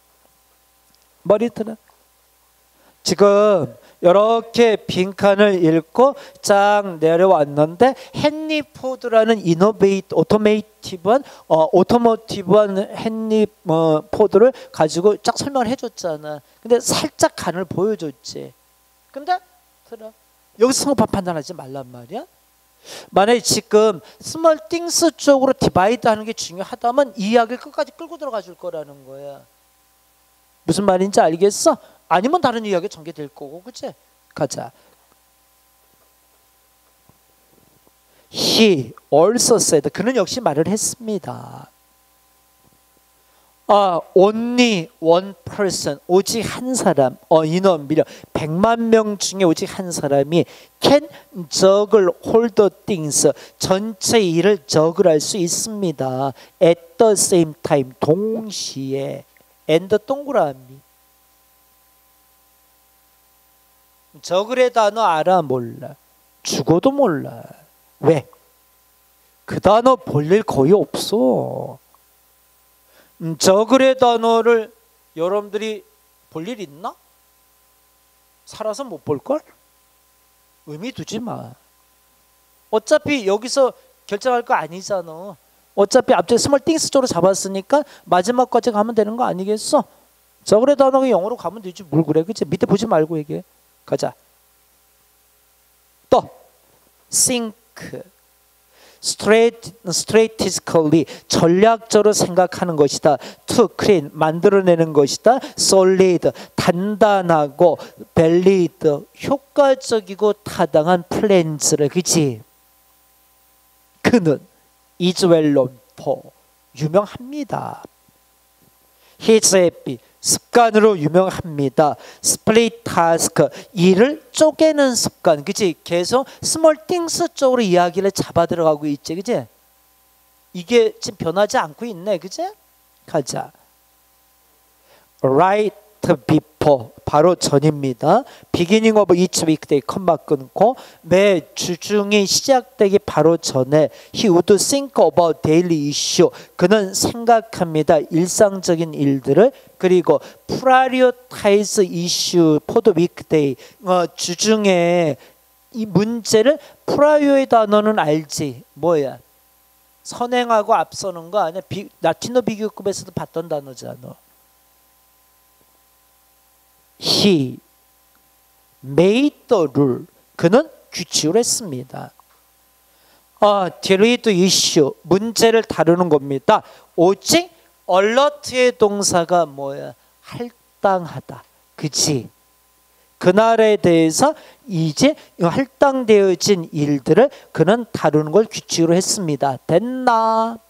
머리 들어. 지금 이렇게 빈칸을 읽고 쫙 내려왔는데 헨리 포드라는 이노베이트 오토메이티브한 어, 오토모티브한 헨리 어, 포드를 가지고 쫙 설명을 해줬잖아. 근데 살짝 간을 보여줬지. 근데 들어. 여기서 성급한 판단하지 말란 말이야. 만약에 지금 스몰 띵스 쪽으로 디바이드 하는 게 중요하다면 이 이야기를 끝까지 끌고 들어가 줄 거라는 거야. 무슨 말인지 알겠어? 아니면 다른 이야기 전개될 거고, 그치? 가자. He also said. 그는 역시 말을 했습니다. 아, only one person. 오직 한 사람. 어, 인원 미려. 백만 명 중에 오직 한 사람이 can juggle hold things. 전체 일을 저글할 수 있습니다. at the same time. 동시에. and 동그라미. 저글의 단어 알아? 몰라. 죽어도 몰라. 왜? 그 단어 볼 일 거의 없어. 음, 저글의 단어를 여러분들이 볼 일 있나? 살아서 못 볼걸? 의미 두지 마. 어차피 여기서 결정할 거 아니잖아. 어차피 앞쪽에 스몰 띵스 쪽으로 잡았으니까 마지막까지 가면 되는 거 아니겠어? 저글의 단어가 영어로 가면 되지 뭘 그래, 그치? 밑에 보지 말고 얘기해. 가자. 또 think, strategically 전략적으로 생각하는 것이다. to create 만들어내는 것이다. solid 단단하고 valid 효과적이고 타당한 plans를, 그치? 그는 is well known for 유명합니다. His habit 습관으로 유명합니다. split task 일을 쪼개는 습관, 그치? 계속 스몰 띵스 쪽으로 이야기를 잡아 들어가고 있지, 그치? 이게 지금 변하지 않고 있네, 그치? 가자. right before 바로 전입니다. beginning of each weekday 컴마 끊고 매 주중이 시작되기 바로 전에 he would think about daily issue 그는 생각합니다. 일상적인 일들을. 그리고 prioritize issue for the weekday 어, 주중에 이 문제를 프라이어의 단어는 알지. 뭐야? 선행하고 앞서는 거 아니야? 비, 라틴어 비교급에서도 봤던 단어잖아. He made the rule. 그는 규칙을 했습니다. 아, deal with issue. 문제를 다루는 겁니다. 오직 alert의 동사가 뭐야? 할당하다. 그치? 그날에 대해서 이제 할당되어진 일들을 그는 다루는 걸 규칙으로 했습니다. 됐나?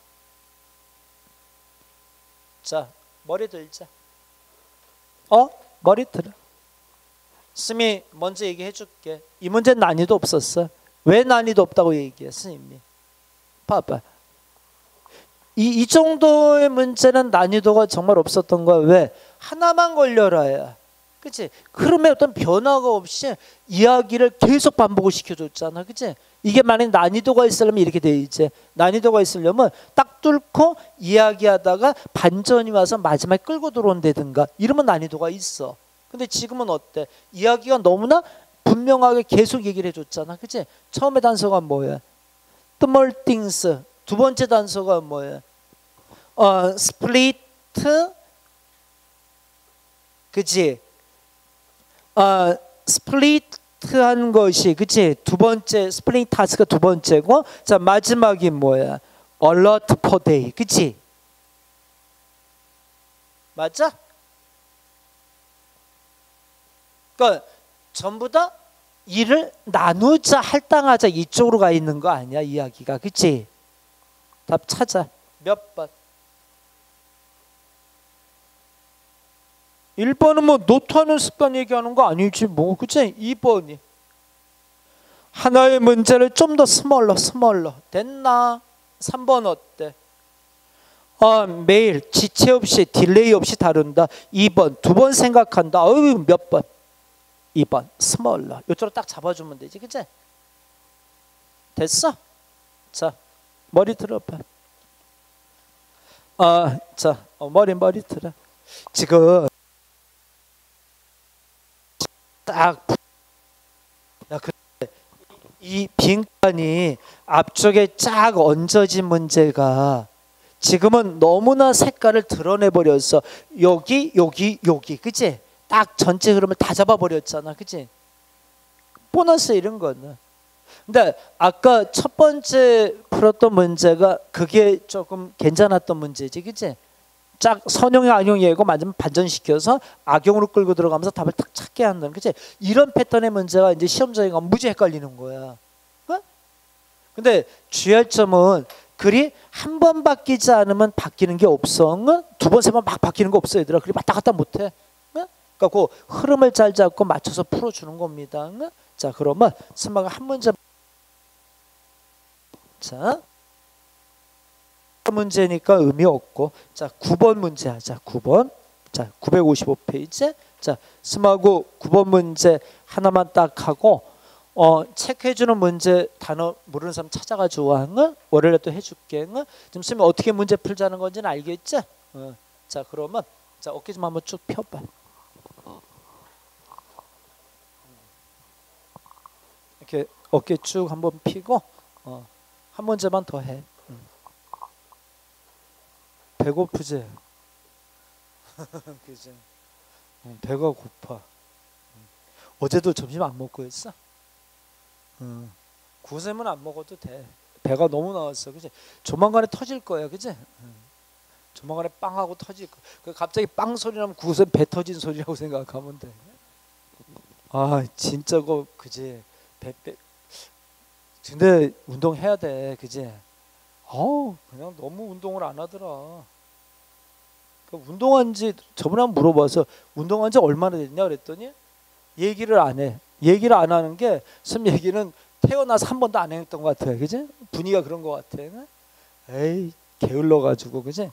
자, 머리 들자. 어? 머리 들어. 스님이 먼저 얘기해 줄게. 이 문제는 난이도 없었어. 왜 난이도 없다고 얘기해, 스님이? 봐봐. 이, 이 정도의 문제는 난이도가 정말 없었던 거야. 왜? 하나만 걸려라야. 그치? 흐름에 어떤 변화가 없이 이야기를 계속 반복을 시켜줬잖아. 그치? 이게 만약 난이도가 있으려면 이렇게 돼 있지. 난이도가 있으려면 딱 뚫고 이야기하다가 반전이 와서 마지막에 끌고 들어온다든가 이러면 난이도가 있어. 근데 지금은 어때? 이야기가 너무나 분명하게 계속 얘기를 해줬잖아. 그치? 처음에 단서가 뭐야? small things. 두 번째 단서가 뭐야? 어, split. 그치? 어, 스플릿한 것이, 그치? 두 번째 스플릿 타스크가 두 번째고, 자 마지막이 뭐야? alert per day, 그치? 맞아? 그러니까 전부 다 일을 나누자, 할당하자 이쪽으로 가 있는 거 아니야, 이야기가, 그치? 답 찾아. 몇 번? 일 번은 뭐 노트하는 습관 얘기하는 거 아니지 뭐, 그치? 이 번이 하나의 문제를 좀 더 스몰러 스몰러 됐나? 삼 번 어때? 아, 매일 지체 없이 딜레이 없이 다룬다. 이 번 두 번 생각한다. 어휴, 몇 번? 이 번 스몰러. 이쪽으로 딱 잡아주면 되지, 그치? 됐어? 자, 머리 들어봐. 아, 자, 어, 머리 머리 들어. 지금 딱, 야, 근데 이 빈칸이 앞쪽에 쫙 얹어진 문제가 지금은 너무나 색깔을 드러내 버렸어. 여기, 여기, 여기, 그치? 딱 전체 흐름을 다 잡아 버렸잖아, 그치? 보너스 이런 거는 근데 아까 첫 번째 풀었던 문제가 그게 조금 괜찮았던 문제지, 그치? 짝 선형이 악용이고 맞으면 반전시켜서 악용으로 끌고 들어가면서 답을 딱 찾게 한다는, 그치? 이런 패턴의 문제가 이제 시험장애가 무지 헷갈리는 거야. 어? 근데 주의할 점은 글이 한 번 바뀌지 않으면 바뀌는 게 없어. 어? 두 번, 세 번 막 바뀌는 거 없어, 얘들아. 글이 왔다 갔다 못해. 어? 그러니까 그 흐름을 잘 잡고 맞춰서 풀어주는 겁니다. 어? 자, 그러면 스마가 한 문제. 자, 문제니까 의미 없고, 자, 구 번 문제 하자. 구 번. 자, 구백오십오 페이지. 자, 스마고 구 번 문제 하나만 딱 하고, 어, 체크해주는 문제 단어 모르는 사람 찾아가지고 와. 응? 월요일에 또 해줄게. 응? 지금 스미 어떻게 문제 풀자는 건지는 알겠지? 어. 자, 그러면 자, 어깨 좀 한번 쭉 펴봐. 이렇게 어깨 쭉 한번 피고, 어, 한 문제만 더 해. 응. 배고프지? 그지? 응, 배가 고파. 응. 어제도 점심 안 먹고 했어? 응. 구샘은 안 먹어도 돼. 배가 너무 나왔어, 그지? 조만간에 터질 거야, 그지? 응. 조만간에 빵 하고 터질 거. 그 갑자기 빵 소리 나면 구샘 배 터진 소리라고 생각하면 돼. 아, 진짜 그 그지? 배 배. 근데 운동해야 돼, 그지? 어우, 그냥 너무 운동을 안 하더라. 그 운동한지 저번에 한번 물어봐서 운동한지 얼마나 됐냐 그랬더니 얘기를 안 해. 얘기를 안 하는 게 선 얘기는 태어나서 한 번도 안 했던 것 같아, 그지? 분위기가 그런 것 같아. 에이, 게을러가지고, 그지?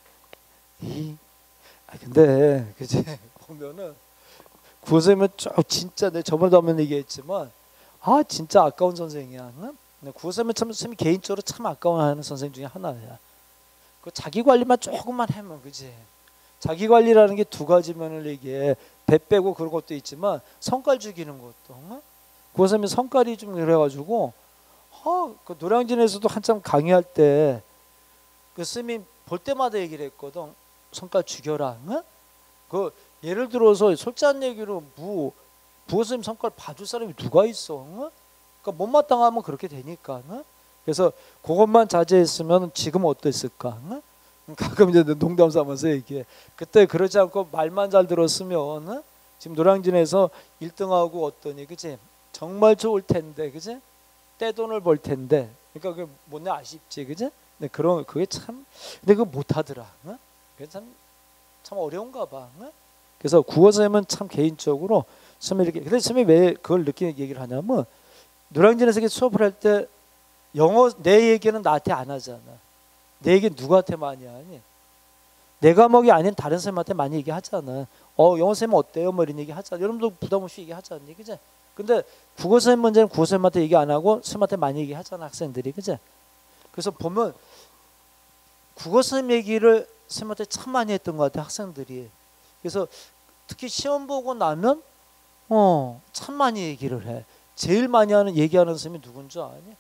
이, 아 근데 그지? 보면은 구쌤은 진짜 내 저번에도 한번 얘기했지만 아 진짜 아까운 선생이야. 응? 구쌤은 참 쌤이 개인적으로 참 아까워하는 선생 중에 하나야. 그 자기 관리만 조금만 하면, 그지? 자기 관리라는 게 두 가지 면을 얘기해. 배 빼고 그런 것도 있지만 성깔 죽이는 것도. 응? 구쌤이 성깔이 좀 그래가지고 어, 그 노량진에서도 한참 강의할 때 그 쌤이 볼 때마다 얘기를 했거든. 성깔 죽여라. 응? 그 예를 들어서 솔직한 얘기로 무 부호선생님 성깔 봐줄 사람이 누가 있어? 응? 그러니까 못마땅하면 그렇게 되니까. 응? 그래서 그것만 자제했으면 지금 어땠을까? 응? 가끔 이제 농담 삼아서 얘기해. 그때 그러지 않고 말만 잘 들었으면 응? 지금 노량진에서 일 등하고 어떠니, 그지? 정말 좋을 텐데, 그지? 떼돈을 벌 텐데. 그러니까 그게 못내 아쉽지, 그지? 근데 그런 그게 참, 근데 그거 못하더라. 응? 그게 참, 참 어려운가 봐. 응? 그래서 국어 선생님은 참 개인적으로 선생님이 이렇게, 근데 선생님이 왜 그걸 느끼는 얘기를 하냐면 노량진에서 수업을 할 때 영어 내 얘기는 나한테 안 하잖아. 내 얘기는 누구한테 많이 하니? 내 과목이 아닌 다른 선생님한테 많이 얘기하잖아. 어, 영어 선생님 어때요? 뭐 이런 얘기 하잖아. 여러분도 부담 없이 얘기하잖니, 그지? 근데 국어 선생님 문제는 국어 선생님한테 얘기 안 하고 선생님한테 많이 얘기하잖아, 학생들이, 그지? 그래서 보면 국어 선생님 얘기를 선생님한테 참 많이 했던 것 같아, 학생들이. 그래서 특히 시험 보고 나면 어, 참 많이 얘기를 해. 제일 많이 하는 얘기하는 선생님이 누군 줄 아니?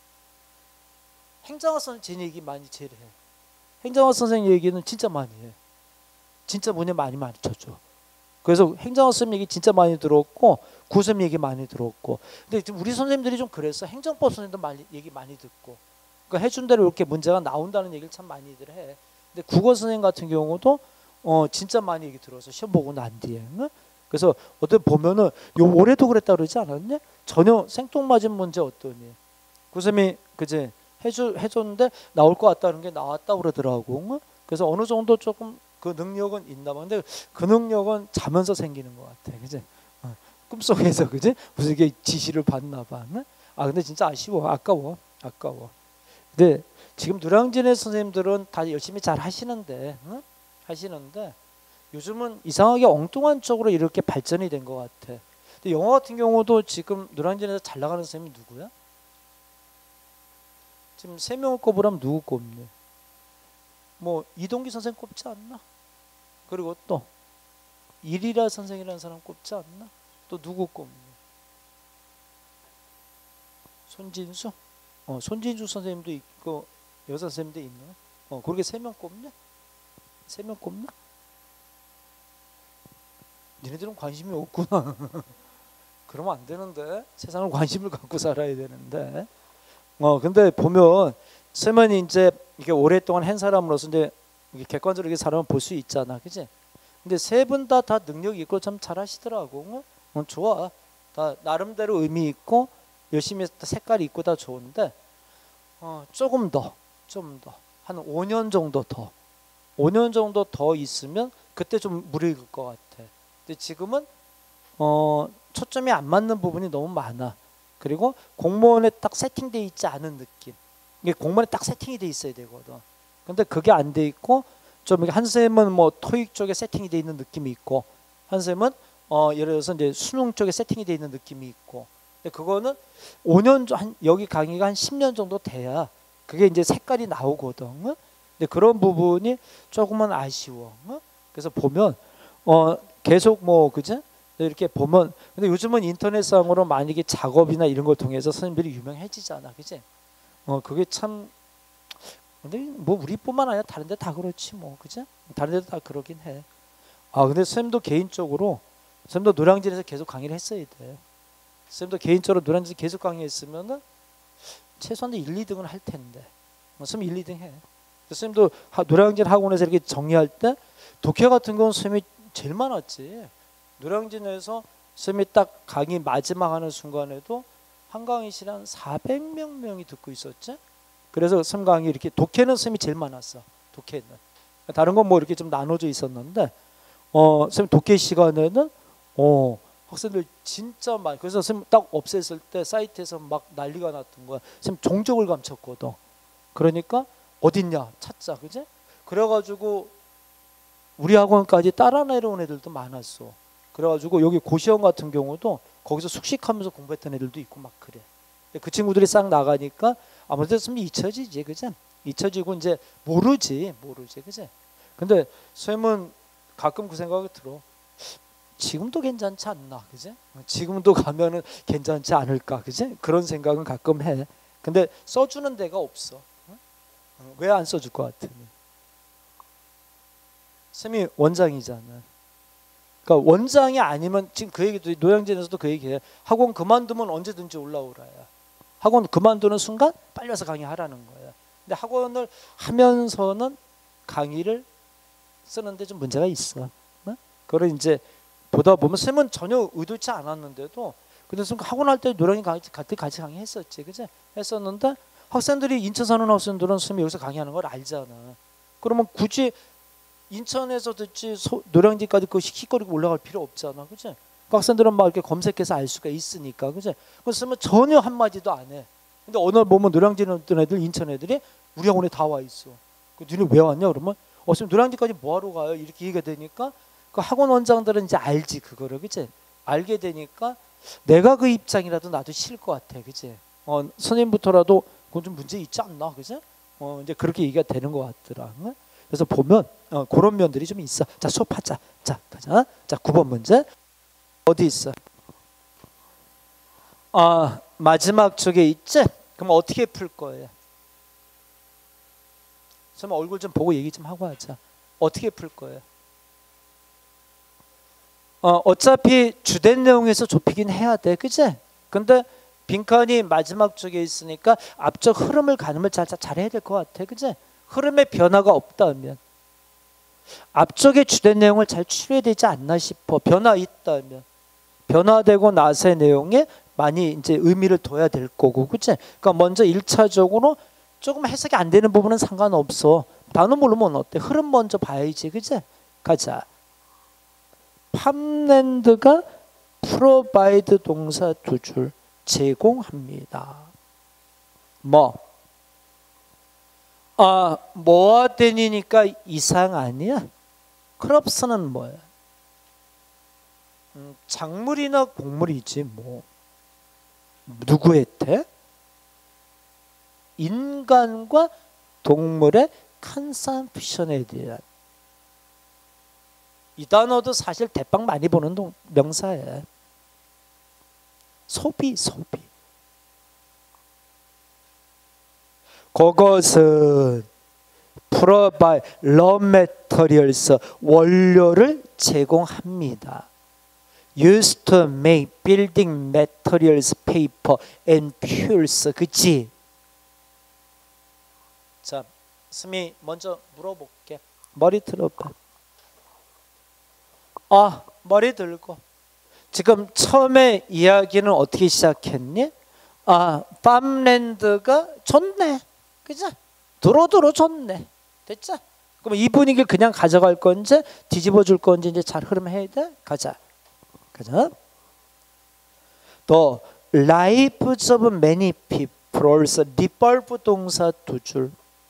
행정학 선생님 얘기 많이 제일 해. 행정학 선생님 얘기는 진짜 많이 해. 진짜 문제 많이 많이 쳐줘. 그래서 행정학 선생님 얘기 진짜 많이 들었고 구쌤 얘기 많이 들었고. 근데 우리 선생님들이 좀 그랬어. 행정법 선생님도 많이 얘기 많이 듣고. 그러니까 해준 대로 이렇게 문제가 나온다는 얘기를 참 많이들 해. 근데 국어 선생님 같은 경우도 어 진짜 많이 얘기 들어서 시험 보고 난 뒤에. 응? 그래서 어떻게 보면은 요 올해도 그랬다 그러지 않았냐? 전혀 생뚱맞은 문제 어떠니? 구쌤이 그제 해주 해줬는데 나올 것 같다는 게 나왔다 그러더라고. 응? 그래서 어느 정도 조금 그 능력은 있나 봐. 근데 그 능력은 자면서 생기는 것 같아. 그지? 어, 꿈속에서 그지? 무슨 이게 지시를 받나 봐. 응? 아 근데 진짜 아쉬워. 아까워. 아까워. 근데 지금 노량진의 선생님들은 다 열심히 잘 하시는데, 응? 하시는데 요즘은 이상하게 엉뚱한 쪽으로 이렇게 발전이 된 것 같아. 근데 영어 같은 경우도 지금 노량진에서 잘 나가는 선생님이 누구야? 지금 세 명을 꼽으라면 누구 꼽니? 뭐 이동기 선생 꼽지 않나? 그리고 또 일이라 선생이라는 사람 꼽지 않나? 또 누구 꼽니? 손진수? 어, 손진수 선생님도 있고 여자 선생님도 있나? 어, 그렇게 세 명 꼽냐? 세 명 꼽나? 니네들은 관심이 없구나. 그러면 안 되는데 세상을 관심을 갖고 살아야 되는데. 어 근데 보면 쌤은 이제 이게 오랫동안 한 사람으로서 이제 이게 객관적으로 사람을 볼 수 있잖아, 그지? 근데 세 분 다 다 능력 있고 참 잘하시더라고. 어, 좋아. 다 나름대로 의미 있고 열심히 색깔이 있고 다 좋은데 어, 조금 더, 좀 더, 한 오 년 정도 더, 오 년 정도 더 있으면 그때 좀 무르익을 것 같아. 근데 지금은 어, 초점이 안 맞는 부분이 너무 많아. 그리고 공무원에 딱 세팅돼 있지 않은 느낌. 이게 공무원에 딱 세팅이 돼 있어야 되거든. 근데 그게 안 돼 있고 좀 한 쌤은 뭐 토익 쪽에 세팅이 돼 있는 느낌이 있고 한 쌤은 어, 예를 들어서 이제 수능 쪽에 세팅이 돼 있는 느낌이 있고. 근데 그거는 오 년 한 여기 강의가 한 십 년 정도 돼야 그게 이제 색깔이 나오거든. 근데 그런 부분이 조금은 아쉬워. 그래서 보면 어 계속 뭐 그죠? 이렇게 보면 근데 요즘은 인터넷상으로 만약에 작업이나 이런 걸 통해서 선생님들이 유명해지잖아, 그지? 어 그게 참 근데 뭐 우리뿐만 아니라 다른 데 다 그렇지 뭐, 그지? 다른 데도 다 그러긴 해. 아 근데 선생님도 개인적으로 선생님도 노량진에서 계속 강의를 했어야 돼. 선생님도 개인적으로 노량진에서 계속 강의했으면은 최소한 일, 이 등은 할 텐데. 선생님 일, 이 등 해. 선생님도 노량진 학원에서 이렇게 정리할 때 독해 같은 경우는 선생님이 제일 많았지. 노량진에서 선생님이 딱 강의 마지막 하는 순간에도 한 강의실에 한 사백 명 명이 듣고 있었지. 그래서 선생님 강의 이렇게 독해는 선생님이 제일 많았어. 독해는. 다른 건 뭐 이렇게 좀 나눠져 있었는데 어 선생님 독해 시간에는 어 학생들 진짜 많이. 그래서 선생님 딱 없앴을 때 사이트에서 막 난리가 났던 거야. 선생님 종족을 감췄거든. 그러니까 어딨냐 찾자, 그지? 그래가지고 우리 학원까지 따라 내려온 애들도 많았어. 그래가지고 여기 고시원 같은 경우도 거기서 숙식하면서 공부했던 애들도 있고 막 그래. 그 친구들이 싹 나가니까 아무래도 좀 잊혀지지, 그지? 잊혀지고 이제 모르지, 모르지, 그지? 근데 선생님은 가끔 그 생각이 들어. 지금도 괜찮지 않나, 그지? 지금도 가면은 괜찮지 않을까, 그지? 그런 생각은 가끔 해. 근데 써주는 데가 없어. 왜 안 써줄 것 같으니? 쌤이 원장이잖아. 그러니까 원장이 아니면 지금 그 얘기도 노량진에서도 그 얘기해. 학원 그만두면 언제든지 올라오라야. 학원 그만두는 순간 빨리 와서 강의하라는 거야. 근데 학원을 하면서는 강의를 쓰는데 좀 문제가 있어. 어? 그걸 이제 보다 보면 쌤은 전혀 의도치 않았는데도 근데 학원 할 때 노량진 같이 같이 강의했었지, 그지? 했었는데 학생들이 인천 사는 학생들은 쌤이 여기서 강의하는 걸 알잖아. 그러면 굳이 인천에서 듣지 소, 노량진까지 그 시키거리고 올라갈 필요 없잖아, 그지? 그 학생들은 막 이렇게 검색해서 알 수가 있으니까, 그지? 그래서 전혀 한 마디도 안 해. 근데 어느 날 보면 노량진에 있던 애들, 인천 애들이 우리 학원에 다 와 있어. 그 너네 왜 왔냐? 그러면 어, 지금 노량진까지 뭐하러 가요? 이렇게 얘기가 되니까 그 학원 원장들은 이제 알지 그거를, 그지? 알게 되니까 내가 그 입장이라도 나도 싫을 것 같아, 그지? 어, 선생님부터라도 그건 좀 문제 있지 않나, 그지? 어, 이제 그렇게 얘기가 되는 것 같더라. 응? 그래서 보면 어, 그런 면들이 좀 있어. 자, 수업하자. 자, 가자. 자, 구 번 문제 어디 있어? 아, 마지막 쪽에 있지? 그럼 어떻게 풀 거예요? 좀 얼굴 좀 보고 얘기 좀 하고 하자. 어떻게 풀 거예요? 어, 어차피 주된 내용에서 좁히긴 해야 돼, 그치? 근데 빈칸이 마지막 쪽에 있으니까 앞쪽 흐름을 가늠을 잘, 잘 해야 될 것 같아, 그치? 흐름의 변화가 없다면 앞쪽의 주된 내용을 잘 추려야 되지 않나 싶어. 변화 있다면 변화되고 나서의 내용에 많이 이제 의미를 둬야 될 거고, 그치? 그러니까 먼저 일차적으로 조금 해석이 안 되는 부분은 상관없어. 단어 모르면 어때? 흐름 먼저 봐야지, 그치? 가자. 팜랜드가 프로바이드 동사 두 줄 제공합니다. 뭐? 아, 뭐와 되니까 이상 아니야? 크롭스는 뭐야? 음, 작물이나 곡물이지 뭐. 누구의 태? 인간과 동물의 컨섬션에 대한. 이 단어도 사실 대빵 많이 보는 명사예요. 소비, 소비. 그것은 provide raw materials, 원료를 제공합니다. used to make building materials, paper and fuels. 그치? 자, 스미 먼저 물어볼게. 머리 들어봐. 아, 머리 들고. 지금 처음에 이야기는 어떻게 시작했니? 아, 팜랜드가 좋네. 그죠? 도로도로 좋네. 됐죠? 그럼 이 분위기를 그냥 가져갈 건지 뒤집어 줄 건지 이제 잘 흐름해야 돼. 가자. 가자. 또 lives of many people. 리벌브 동사 두 줄.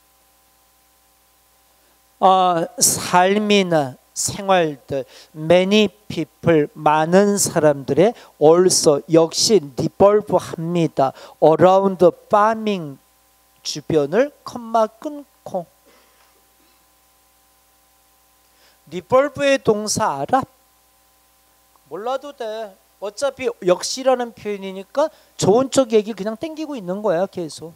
아, 삶이나 생활들 many people 많은 사람들의 also 역시 revolve 합니다. around farming 주변을 컴마 끊고. revolve의 동사 알아? 몰라도 돼. 어차피 역시라는 표현이니까 좋은 쪽 얘기 그냥 땡기고 있는 거야 계속.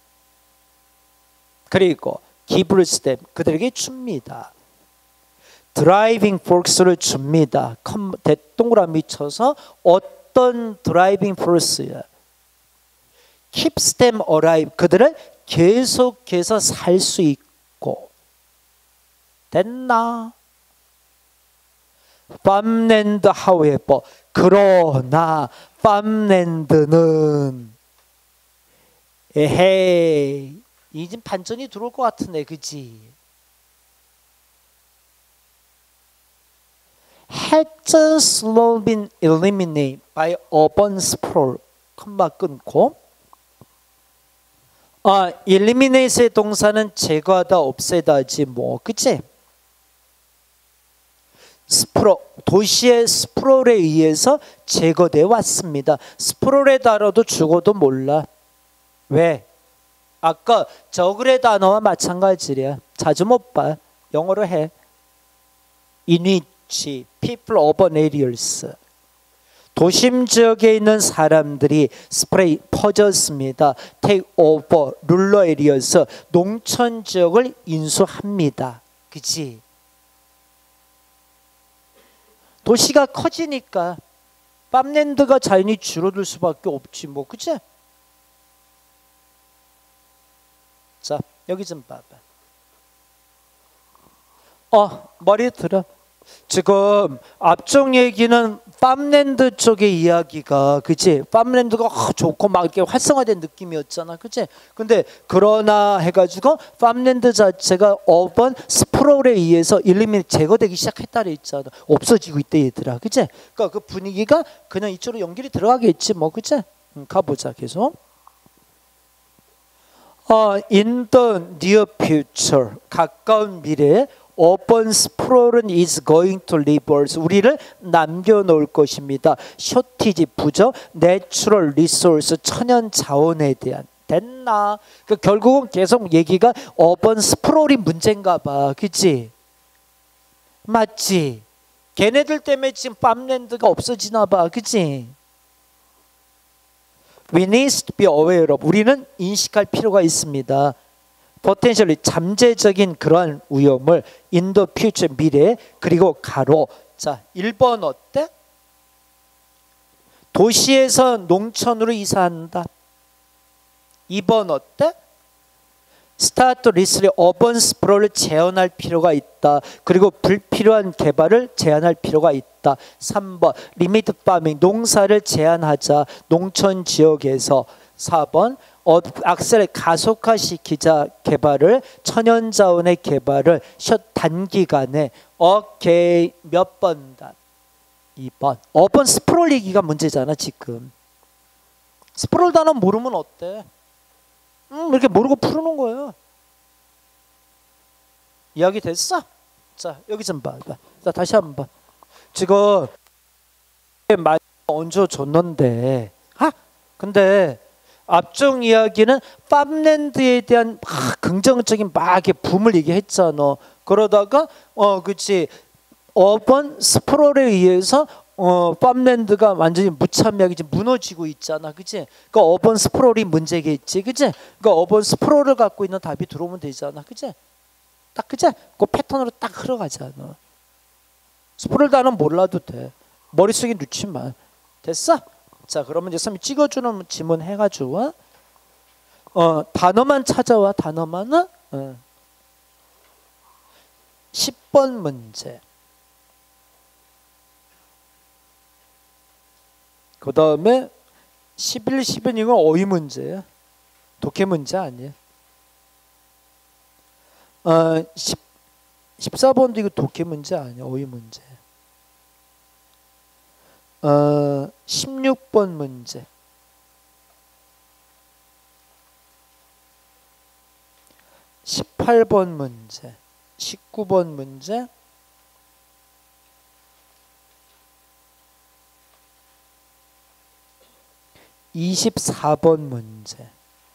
그리고 gives them 그들에게 줍니다. 드라이빙 포스를 줍니다. 동그라미 쳐서 어떤 드라이빙 포스야? keeps them alive 그들을 계속해서 살 수 있고. 됐나? 팜랜드 however 그러나 팜랜드는 에헤이 이제 반전이 들어올 것 같은데 그치? has slowly been eliminated by urban sprawl 컴마 끊고. 아, eliminate의 동사는 제거하다 없애다지 뭐 그치? 스프로 도시의 스프롤에 의해서 제거돼 왔습니다. 스프롤의 단어도 죽어도 몰라. 왜? 아까 저글의 단어와 마찬가지야. 자주 못 봐. 영어로 해. In which people urban areas 도심 지역에 있는 사람들이 스프레이 퍼졌습니다. take over rural areas 농촌 지역을 인수합니다. 그치? 도시가 커지니까 팜랜드가 자연히 줄어들 수밖에 없지 뭐 그치? 자 여기 좀 봐봐. 어 머리 들어. 지금 앞쪽 얘기는 팜랜드 쪽의 이야기가 그치? 팜랜드가 어, 좋고 막 이렇게 활성화된 느낌이었잖아 그치? 근데 그러나 해가지고 팜랜드 자체가 어번 스프롤에 의해서 일리밋 제거되기 시작했다 그랬잖아. 없어지고 있대 얘들아 그치? 그러니까 그 분위기가 그냥 이쪽으로 연결이 들어가겠지 뭐 그치? 음, 가보자 계속. 어, in the near future 가까운 미래에 urban sprawl is going to leave us 우리를 남겨놓을 것입니다. shortage 부족, natural resource 천연 자원에 대한. 됐나? 그 결국은 계속 얘기가 urban sprawl이 문제인가 봐. 그치? 맞지? 걔네들 때문에 지금 팜랜드가 없어지나 봐. 그치? We need to be aware of 우리는 인식할 필요가 있습니다. potentially 잠재적인 그러한 위험을 in the future 미래 그리고 가로. 자 일 번 어때? 도시에서 농촌으로 이사한다. 이 번 어때? 스타트 리스트의 어번 스프롤을 제한할 필요가 있다. 그리고 불필요한 개발을 제한할 필요가 있다. 삼 번 리미트 파밍 농사를 제한하자 농촌 지역에서. 사 번 어, 악셀을 가속화시키자 개발을 천연자원의 개발을 단기간에. 오케이 몇 번다? 이 번 어번 스프롤 얘기가 문제잖아 지금. 스프롤 단어 모르면 어때? 음, 이렇게 모르고 풀어놓은 거예요. 이야기 됐어? 자 여기 좀 봐. 자 다시 한번. 지금 많이 얹어줬는데 아 근데 앞쪽 이야기는 팜랜드에 대한 막 긍정적인 막 이렇게 붐을 얘기했잖아. 그러다가 어 그치 어번 스프롤에 의해서 어 팜랜드가 완전히 무참하게 지금 무너지고 있잖아. 그치? 그러니까 어번 스프롤이 문제겠지. 그치? 그러니까 어번 스프롤을 갖고 있는 답이 들어오면 되잖아. 그치? 딱 그치? 그 패턴으로 딱 흘러가잖아. 스프롤 단어는 몰라도 돼. 머릿속에 넣지 마. 됐어? 자, 그러면 이제 선생님이 찍어주는 지문 해가지고 어, 단어만 찾아와. 단어만. 어. 십 번 문제. 그 다음에 십일, 십이 이건 어휘 문제야. 독해 문제 아니야. 어, 십, 십사 번도 이거 독해 문제 아니야. 어휘 문제. 어, 십육 번 문제. 십팔 번 문제. 십구 번 문제. 이십사 번 문제.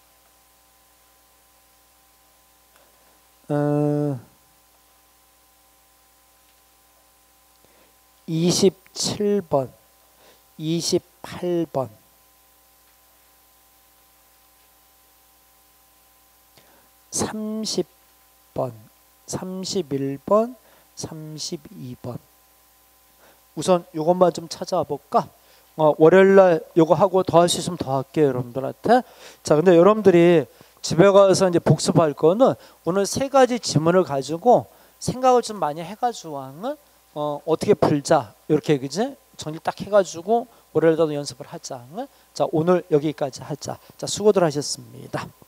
어, 이십칠 번, 이십팔 번, 삼십 번, 삼십일 번, 삼십이 번. 우선 이것만 좀 찾아와 볼까? 어, 월요일날 이거 하고 더 할 수 있으면 더 할게요, 여러분들한테. 자, 근데 여러분들이 집에 가서 이제 복습할 거는 오늘 세 가지 지문을 가지고 생각을 좀 많이 해가지고 어, 어떻게 풀자 이렇게 그지? 정리 딱 해가지고 월요일에도 연습을 하자. 자, 오늘 여기까지 하자. 자, 수고들 하셨습니다.